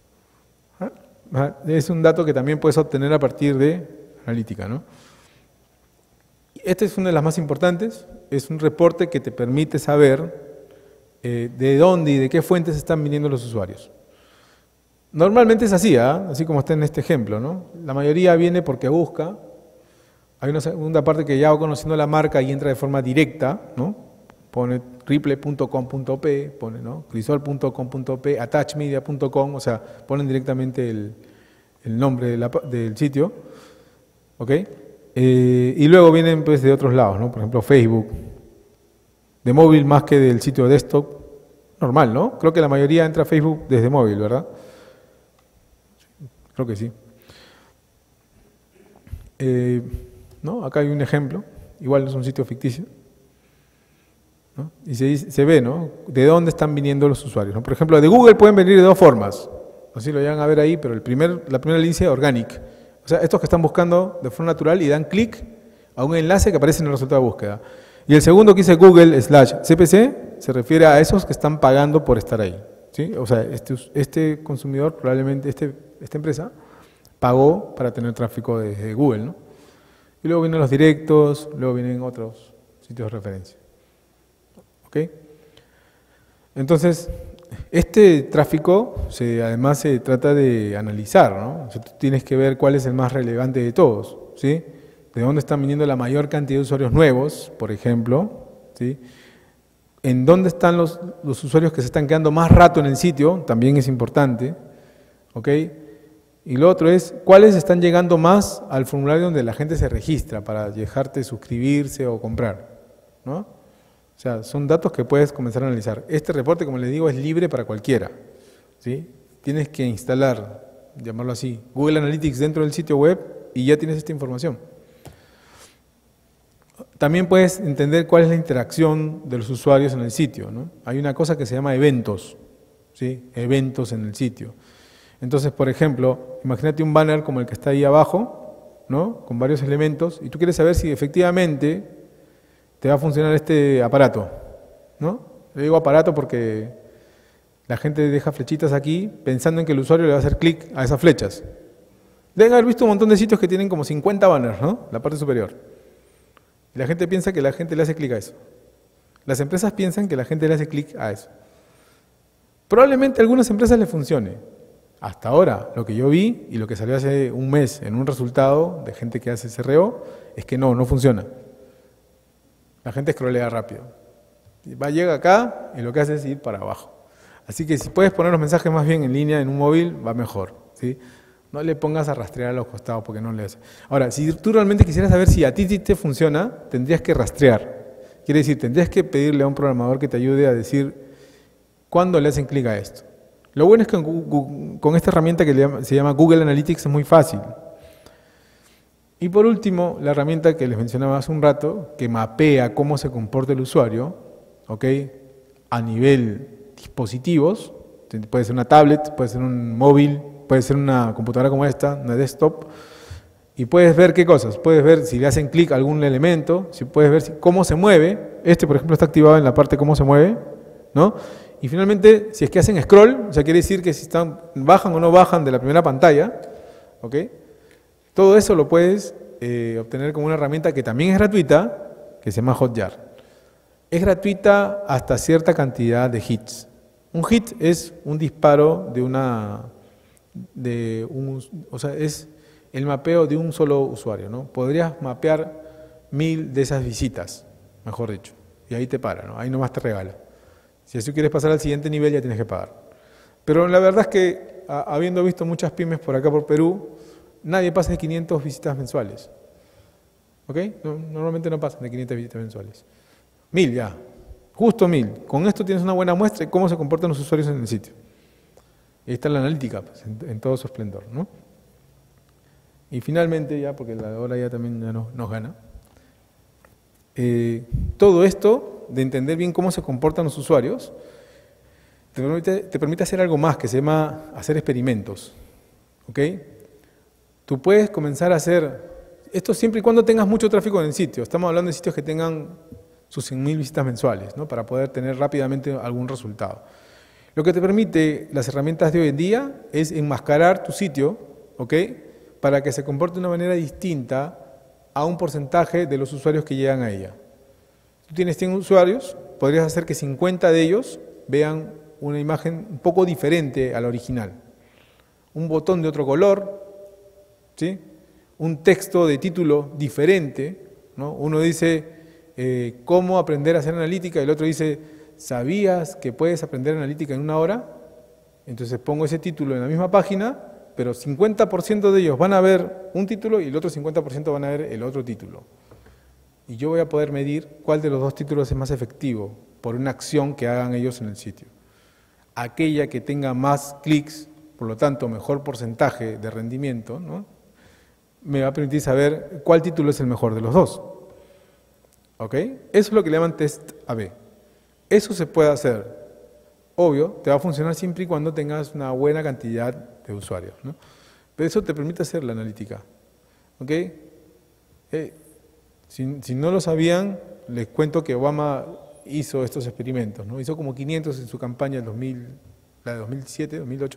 Es un dato que también puedes obtener a partir de analítica, ¿no? Esta es una de las más importantes, es un reporte que te permite saber de dónde y de qué fuentes están viniendo los usuarios. Normalmente es así, así como está en este ejemplo, ¿no? La mayoría viene porque busca. Hay una segunda parte que ya va conociendo la marca y entra de forma directa, ¿no? Pone riple.com.p, pone, ¿no? crisol.com.p, attachmedia.com, o sea, ponen directamente el nombre del sitio, ¿ok? Y luego vienen pues de otros lados, ¿no? Por ejemplo, Facebook, de móvil más que del sitio desktop, normal, ¿no? Creo que la mayoría entra a Facebook desde móvil, ¿verdad? Creo que sí. ¿No? Acá hay un ejemplo, igual es un sitio ficticio, ¿no? Y se ve, ¿no? De dónde están viniendo los usuarios, ¿no? Por ejemplo, de Google pueden venir de dos formas, no sé si lo llegan a ver ahí, pero la primera línea dice organic, o sea, estos que están buscando de forma natural y dan clic a un enlace que aparece en el resultado de búsqueda. Y el segundo que dice Google/CPC se refiere a esos que están pagando por estar ahí, ¿sí? O sea, este consumidor, probablemente esta empresa, pagó para tener tráfico desde Google, ¿no? Y luego vienen los directos, luego vienen otros sitios de referencia. ¿Ok? Entonces, este tráfico además se trata de analizar, ¿no? O sea, tú tienes que ver cuál es el más relevante de todos, ¿sí? De dónde están viniendo la mayor cantidad de usuarios nuevos, por ejemplo, ¿sí? En dónde están los usuarios que se están quedando más rato en el sitio, también es importante, ¿ok? Y lo otro es, ¿cuáles están llegando más al formulario donde la gente se registra para dejarte suscribirse o comprar? ¿No? O sea, son datos que puedes comenzar a analizar. Este reporte, como les digo, es libre para cualquiera, ¿sí? Tienes que instalar, llamarlo así, Google Analytics dentro del sitio web y ya tienes esta información. También puedes entender cuál es la interacción de los usuarios en el sitio, ¿no? Hay una cosa que se llama eventos, ¿sí? Eventos en el sitio. Entonces, por ejemplo, imagínate un banner como el que está ahí abajo, ¿no? Con varios elementos, y tú quieres saber si efectivamente te va a funcionar este aparato, ¿no? Le digo aparato porque la gente deja flechitas aquí pensando en que el usuario le va a hacer clic a esas flechas. Deben haber visto un montón de sitios que tienen como 50 banners, ¿no? La parte superior. Y la gente piensa que la gente le hace clic a eso. Las empresas piensan que la gente le hace clic a eso. Probablemente a algunas empresas les funcione. Hasta ahora, lo que yo vi y lo que salió hace un mes en un resultado de gente que hace CRO es que no funciona. La gente scrollea rápido. Llega acá y lo que hace es ir para abajo. Así que si puedes poner los mensajes más bien en línea en un móvil, va mejor, ¿sí? No le pongas a rastrear a los costados porque no le hace. Ahora, si tú realmente quisieras saber si a ti te funciona, tendrías que rastrear. Quiere decir, tendrías que pedirle a un programador que te ayude a decir cuándo le hacen clic a esto. Lo bueno es que con esta herramienta que se llama Google Analytics es muy fácil. Y por último, la herramienta que les mencionaba hace un rato, que mapea cómo se comporta el usuario, ¿ok? A nivel dispositivos, puede ser una tablet, puede ser un móvil, puede ser una computadora como esta, una desktop, y puedes ver qué cosas, puedes ver si le hacen clic a algún elemento, si puedes ver cómo se mueve, por ejemplo está activado en la parte cómo se mueve, ¿no? Y finalmente, si es que hacen scroll, o sea, quiere decir que si bajan o no bajan de la primera pantalla, ¿ok? Todo eso lo puedes obtener como una herramienta que también es gratuita, que se llama Hotjar. Es gratuita hasta cierta cantidad de hits. Un hit es un disparo o sea, es el mapeo de un solo usuario, ¿no? Podrías mapear 1000 de esas visitas, mejor dicho, y ahí te para, ¿no? Ahí nomás te regala. Si así quieres pasar al siguiente nivel ya tienes que pagar. Pero la verdad es que, habiendo visto muchas pymes por acá por Perú, nadie pasa de 500 visitas mensuales. ¿Ok? Normalmente no pasan de 500 visitas mensuales. 1000 ya, justo 1000. Con esto tienes una buena muestra de cómo se comportan los usuarios en el sitio. Y ahí está la analítica, pues, en todo su esplendor, ¿no? Y finalmente, ya, porque la hora ya también ya nos gana, todo esto de entender bien cómo se comportan los usuarios te permite hacer algo más que se llama hacer experimentos. ¿Ok? Tú puedes comenzar a hacer esto siempre y cuando tengas mucho tráfico en el sitio. Estamos hablando de sitios que tengan sus 100.000 visitas mensuales, ¿no? Para poder tener rápidamente algún resultado. Lo que te permite las herramientas de hoy en día es enmascarar tu sitio, ¿ok? Para que se comporte de una manera distinta a un porcentaje de los usuarios que llegan a ella. Tú tienes 100 usuarios, podrías hacer que 50 de ellos vean una imagen un poco diferente a la original. Un botón de otro color, ¿sí? Un texto de título diferente, ¿no? Uno dice cómo aprender a hacer analítica y el otro dice ¿sabías que puedes aprender analítica en 1 hora? Entonces pongo ese título en la misma página, pero 50% de ellos van a ver un título y el otro 50% van a ver el otro título. Y yo voy a poder medir cuál de los dos títulos es más efectivo por una acción que hagan ellos en el sitio. Aquella que tenga más clics, por lo tanto mejor porcentaje de rendimiento, ¿no? Me va a permitir saber cuál título es el mejor de los dos. ¿Ok? Eso es lo que le llaman test A/B. Eso se puede hacer. Obvio, te va a funcionar siempre y cuando tengas una buena cantidad de usuarios, ¿no? Pero eso te permite hacer la analítica. ¿Ok? Si no lo sabían, les cuento que Obama hizo estos experimentos, ¿no? Hizo como 500 en su campaña en la de 2007, 2008.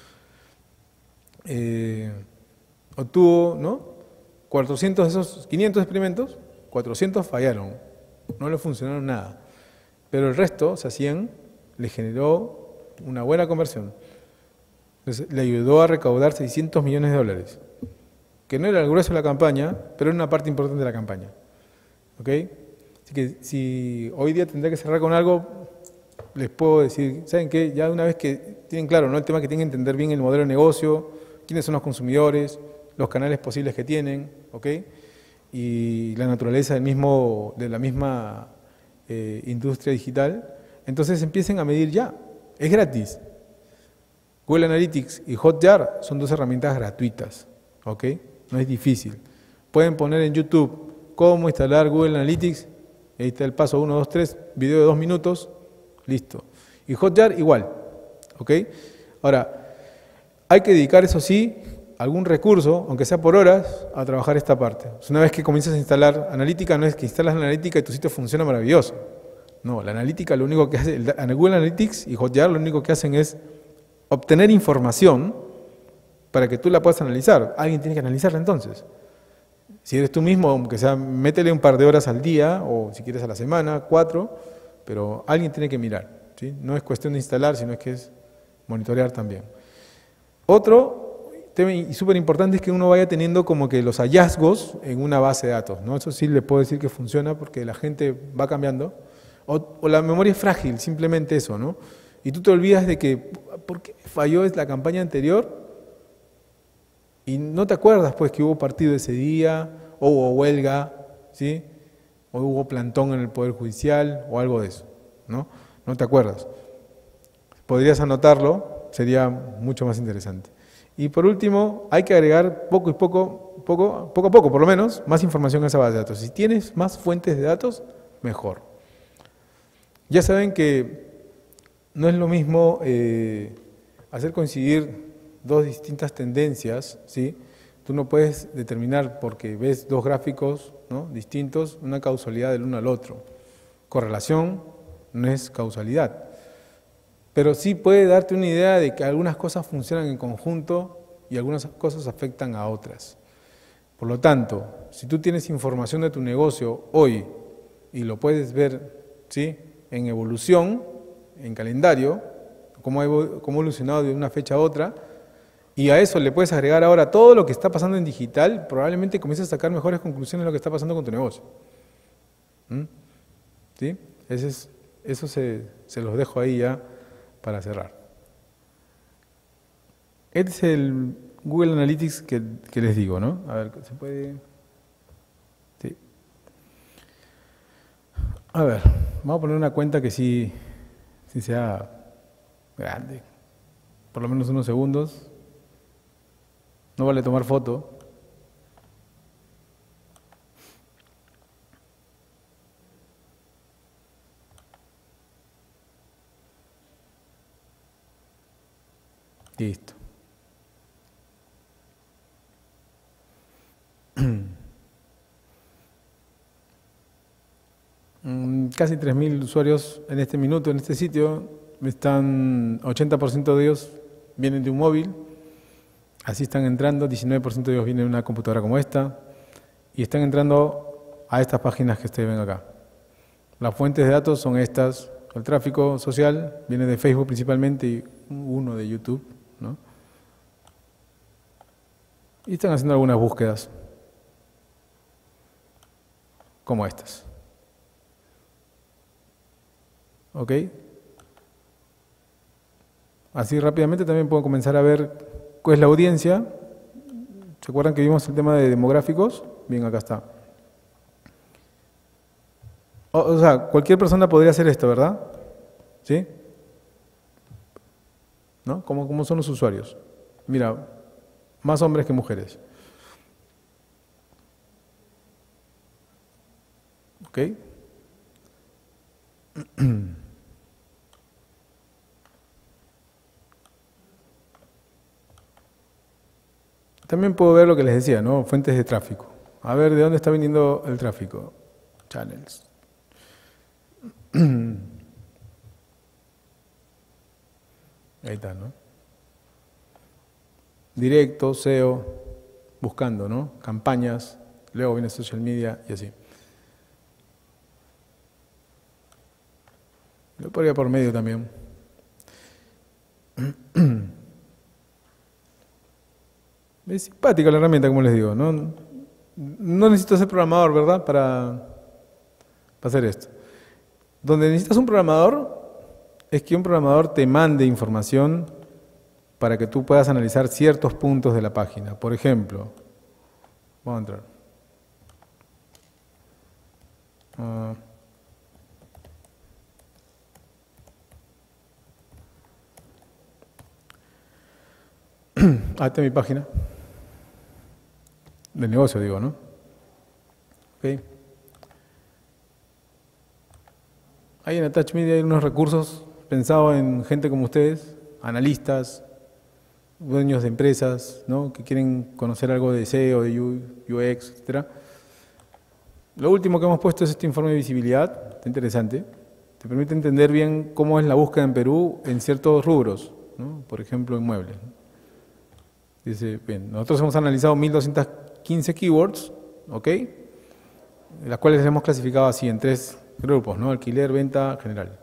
Obtuvo, ¿no? 400 de esos 500 experimentos, 400 fallaron, no le funcionaron nada. Pero el resto, o sea, 100, le generó una buena conversión. Entonces, le ayudó a recaudar $600 millones, que no era el grueso de la campaña, pero era una parte importante de la campaña. ¿Ok? Así que si hoy día tendría que cerrar con algo, les puedo decir, ¿saben qué? Ya una vez que tienen claro, ¿no? El tema que tienen que entender bien el modelo de negocio, quiénes son los consumidores, los canales posibles que tienen, ¿ok? Y la naturaleza de la misma industria digital. Entonces empiecen a medir ya. Es gratis. Google Analytics y Hotjar son dos herramientas gratuitas, ¿ok? No es difícil. Pueden poner en YouTube cómo instalar Google Analytics. Ahí está el paso 1, 2, 3, video de 2 minutos, listo. Y Hotjar igual, ¿ok? Ahora, hay que dedicar, eso sí, algún recurso, aunque sea por horas, a trabajar esta parte. Una vez que comienzas a instalar analítica, no es que instalas analítica y tu sitio funciona maravilloso. No, la analítica lo único que hace, Google Analytics y Hotjar lo único que hacen es obtener información para que tú la puedas analizar. Alguien tiene que analizarla entonces. Si eres tú mismo, aunque sea, métele un par de horas al día, o si quieres a la semana, 4, pero alguien tiene que mirar, ¿sí? No es cuestión de instalar, sino es que es monitorear también. Otro tema súper importante es que uno vaya teniendo como que los hallazgos en una base de datos, ¿no? Eso sí le puedo decir que funciona porque la gente va cambiando, o la memoria es frágil, simplemente eso, ¿no? Y tú te olvidas de que, ¿por qué falló la campaña anterior? Y no te acuerdas pues que hubo partido ese día, o hubo huelga, ¿sí? O hubo plantón en el Poder Judicial, o algo de eso, ¿no? No te acuerdas. Podrías anotarlo, sería mucho más interesante. Y por último, hay que agregar poco a poco, por lo menos, más información a esa base de datos. Si tienes más fuentes de datos, mejor. Ya saben que no es lo mismo hacer coincidir dos distintas tendencias, ¿sí? Tú no puedes determinar, porque ves dos gráficos, ¿no?, distintos, una causalidad del uno al otro. Correlación no es causalidad. Pero sí puede darte una idea de que algunas cosas funcionan en conjunto y algunas cosas afectan a otras. Por lo tanto, si tú tienes información de tu negocio hoy y lo puedes ver, ¿sí?, en evolución, en calendario, cómo ha evolucionado de una fecha a otra, y a eso le puedes agregar ahora todo lo que está pasando en digital, probablemente comiences a sacar mejores conclusiones de lo que está pasando con tu negocio. ¿Sí? Eso se los dejo ahí ya para cerrar. Este es el Google Analytics que les digo, ¿no? A ver, ¿se puede? Sí. A ver, vamos a poner una cuenta que sí sea grande, por lo menos unos segundos. No vale tomar foto. Listo. Casi 3.000 usuarios en este minuto, en este sitio. 80% de ellos vienen de un móvil. Así están entrando, 19% de ellos vienen de una computadora como esta, y están entrando a estas páginas que ustedes ven acá. Las fuentes de datos son estas. El tráfico social viene de Facebook principalmente y uno de YouTube, ¿no? Y están haciendo algunas búsquedas, como estas. ¿Ok? Así rápidamente también puedo comenzar a ver cuál es la audiencia. ¿Se acuerdan que vimos el tema de demográficos? Bien, acá está. O sea, cualquier persona podría hacer esto, ¿verdad? ¿Sí? ¿No? ¿Cómo son los usuarios? Mira, más hombres que mujeres. ¿Ok? También puedo ver lo que les decía, ¿no? Fuentes de tráfico. A ver, ¿de dónde está viniendo el tráfico? Channels. Ahí está, ¿no? Directo, SEO, buscando, ¿no? Campañas, luego viene social media y así. Lo podría por medio también. Es simpática la herramienta, como les digo, ¿no? No necesito ser programador, ¿verdad?, para hacer esto. Donde necesitas un programador es que un programador te mande información para que tú puedas analizar ciertos puntos de la página. Por ejemplo, vamos a entrar. Esta es mi página. Del negocio, digo, ¿no? Ok. Ahí en Attach Media hay unos recursos pensados en gente como ustedes, analistas, dueños de empresas, ¿no? Que quieren conocer algo de SEO, de UX, etc. Lo último que hemos puesto es este informe de visibilidad, está interesante. Te permite entender bien cómo es la búsqueda en Perú en ciertos rubros, ¿no? Por ejemplo, en muebles, ¿no? Dice, bien, nosotros hemos analizado 1215 keywords, ¿ok? Las cuales las hemos clasificado así en 3 grupos, ¿no? Alquiler, venta, general.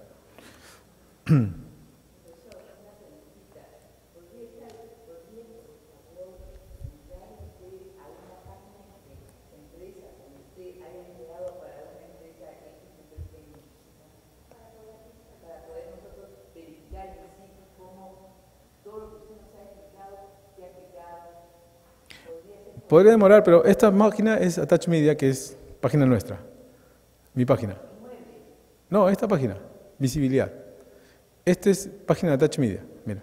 Podría demorar, pero esta página es Attach Media, que es página nuestra. Mi página. No, esta página, visibilidad. Esta es página de Attach Media, mira.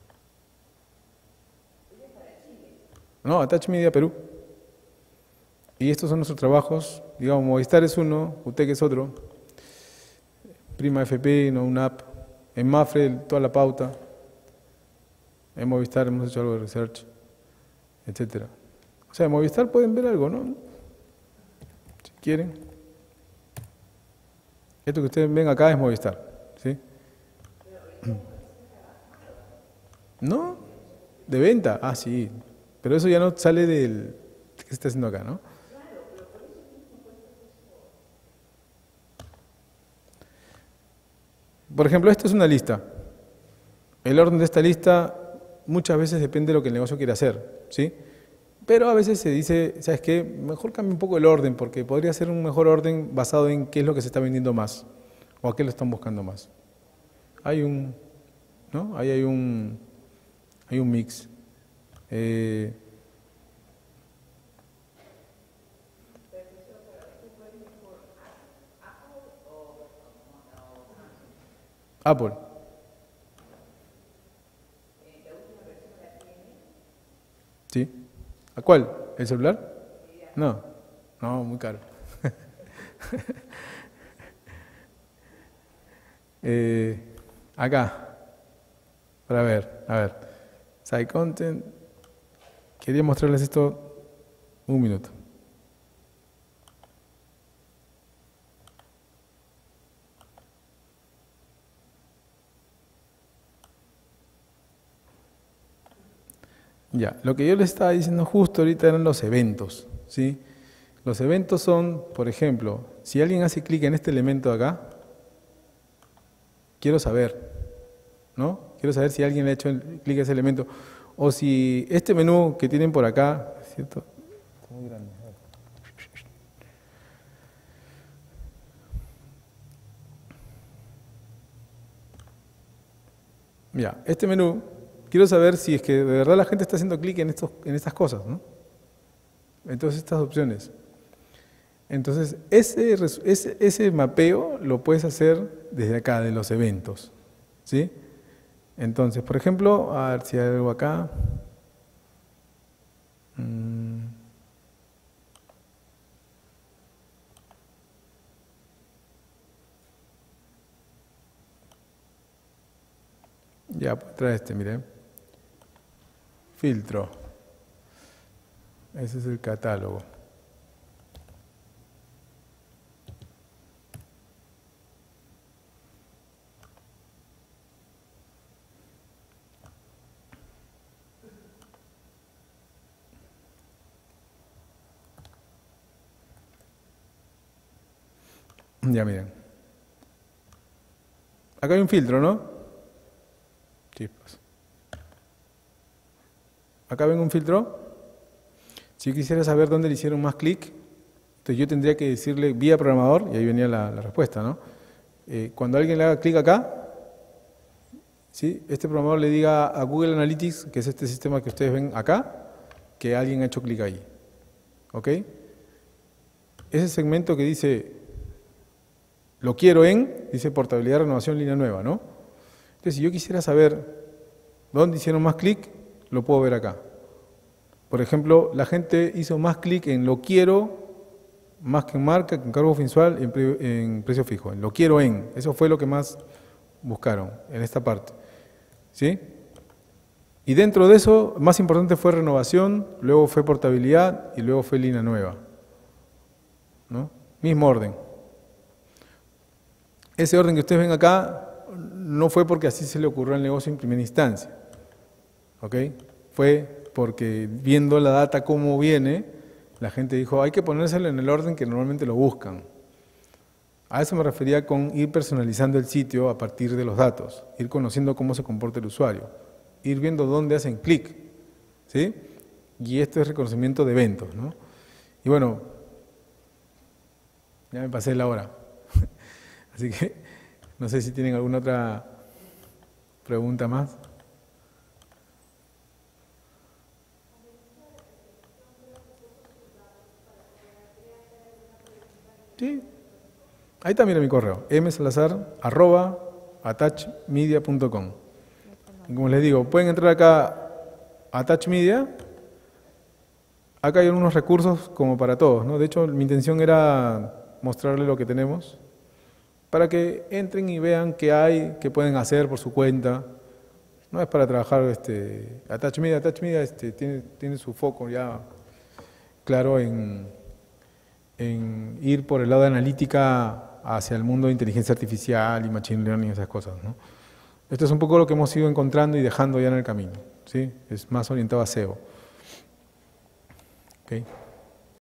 No, Attach Media Perú. Y estos son nuestros trabajos. Digamos, Movistar es uno, UTEC es otro. Prima FP, no, una app. En Mafre, toda la pauta. En Movistar hemos hecho algo de research, etcétera. O sea, en Movistar pueden ver algo, ¿no? Si quieren. Esto que ustedes ven acá es Movistar, ¿sí? ¿No? ¿De venta? Ah, sí. Pero eso ya no sale del... ¿Qué se está haciendo acá, no? Por ejemplo, esta es una lista. El orden de esta lista muchas veces depende de lo que el negocio quiere hacer, ¿sí? Pero a veces se dice, ¿sabes qué? Mejor cambia un poco el orden, porque podría ser un mejor orden basado en qué es lo que se está vendiendo más, o a qué lo están buscando más. Hay un, ¿no? Ahí hay un mix. Apple. ¿Sí? ¿A cuál? ¿El celular? No, no, muy caro. Acá, para ver, a ver. Side content. Quería mostrarles esto un minuto. Ya, lo que yo les estaba diciendo justo ahorita eran los eventos, ¿sí? Los eventos son, por ejemplo, si alguien hace clic en este elemento de acá, quiero saber, ¿no? Quiero saber si alguien le ha hecho clic a ese elemento. O si este menú que tienen por acá, ¿cierto? Está muy grande. Ya, este menú, quiero saber si es que de verdad la gente está haciendo clic en estas cosas, ¿no? Entonces, estas opciones. Entonces, ese mapeo lo puedes hacer desde acá, de los eventos, ¿sí? Entonces, por ejemplo, a ver si hay algo acá. Ya, pues trae este, miren. Filtro. Ese es el catálogo. Ya miren. Acá hay un filtro, ¿no? Chispas. Acá ven un filtro. Si yo quisiera saber dónde le hicieron más clic, entonces yo tendría que decirle vía programador, y ahí venía la respuesta, ¿no? Cuando alguien le haga clic acá, ¿sí? Este programador le diga a Google Analytics, que es este sistema que ustedes ven acá, que alguien ha hecho clic ahí. ¿Ok? Ese segmento que dice, lo quiero en, dice portabilidad, renovación, línea nueva, ¿no? Entonces, si yo quisiera saber dónde hicieron más clic, lo puedo ver acá. Por ejemplo, la gente hizo más clic en lo quiero, más que en marca, que en cargo mensual, en precio fijo. En lo quiero en, eso fue lo que más buscaron en esta parte. ¿Sí? Y dentro de eso, más importante fue renovación, luego fue portabilidad y luego fue línea nueva. ¿No? Mismo orden. Ese orden que ustedes ven acá no fue porque así se le ocurrió al negocio en primera instancia. ¿Ok? Fue porque viendo la data cómo viene, la gente dijo, hay que ponérselo en el orden que normalmente lo buscan. A eso me refería con ir personalizando el sitio a partir de los datos, ir conociendo cómo se comporta el usuario, ir viendo dónde hacen clic, ¿sí? Y esto es reconocimiento de eventos, ¿no? Y bueno, ya me pasé la hora, así que no sé si tienen alguna otra pregunta más. Sí, ahí también mi correo, msalazar@attachmedia.com. Y como les digo, pueden entrar acá a Attach Media. Acá hay unos recursos como para todos, ¿no? De hecho, mi intención era mostrarles lo que tenemos para que entren y vean qué hay, qué pueden hacer por su cuenta. No es para trabajar Attach Media tiene su foco ya claro en ir por el lado de analítica hacia el mundo de inteligencia artificial y machine learning y esas cosas, ¿no? Esto es un poco lo que hemos ido encontrando y dejando ya en el camino, ¿sí? Es más orientado a SEO. ¿Okay?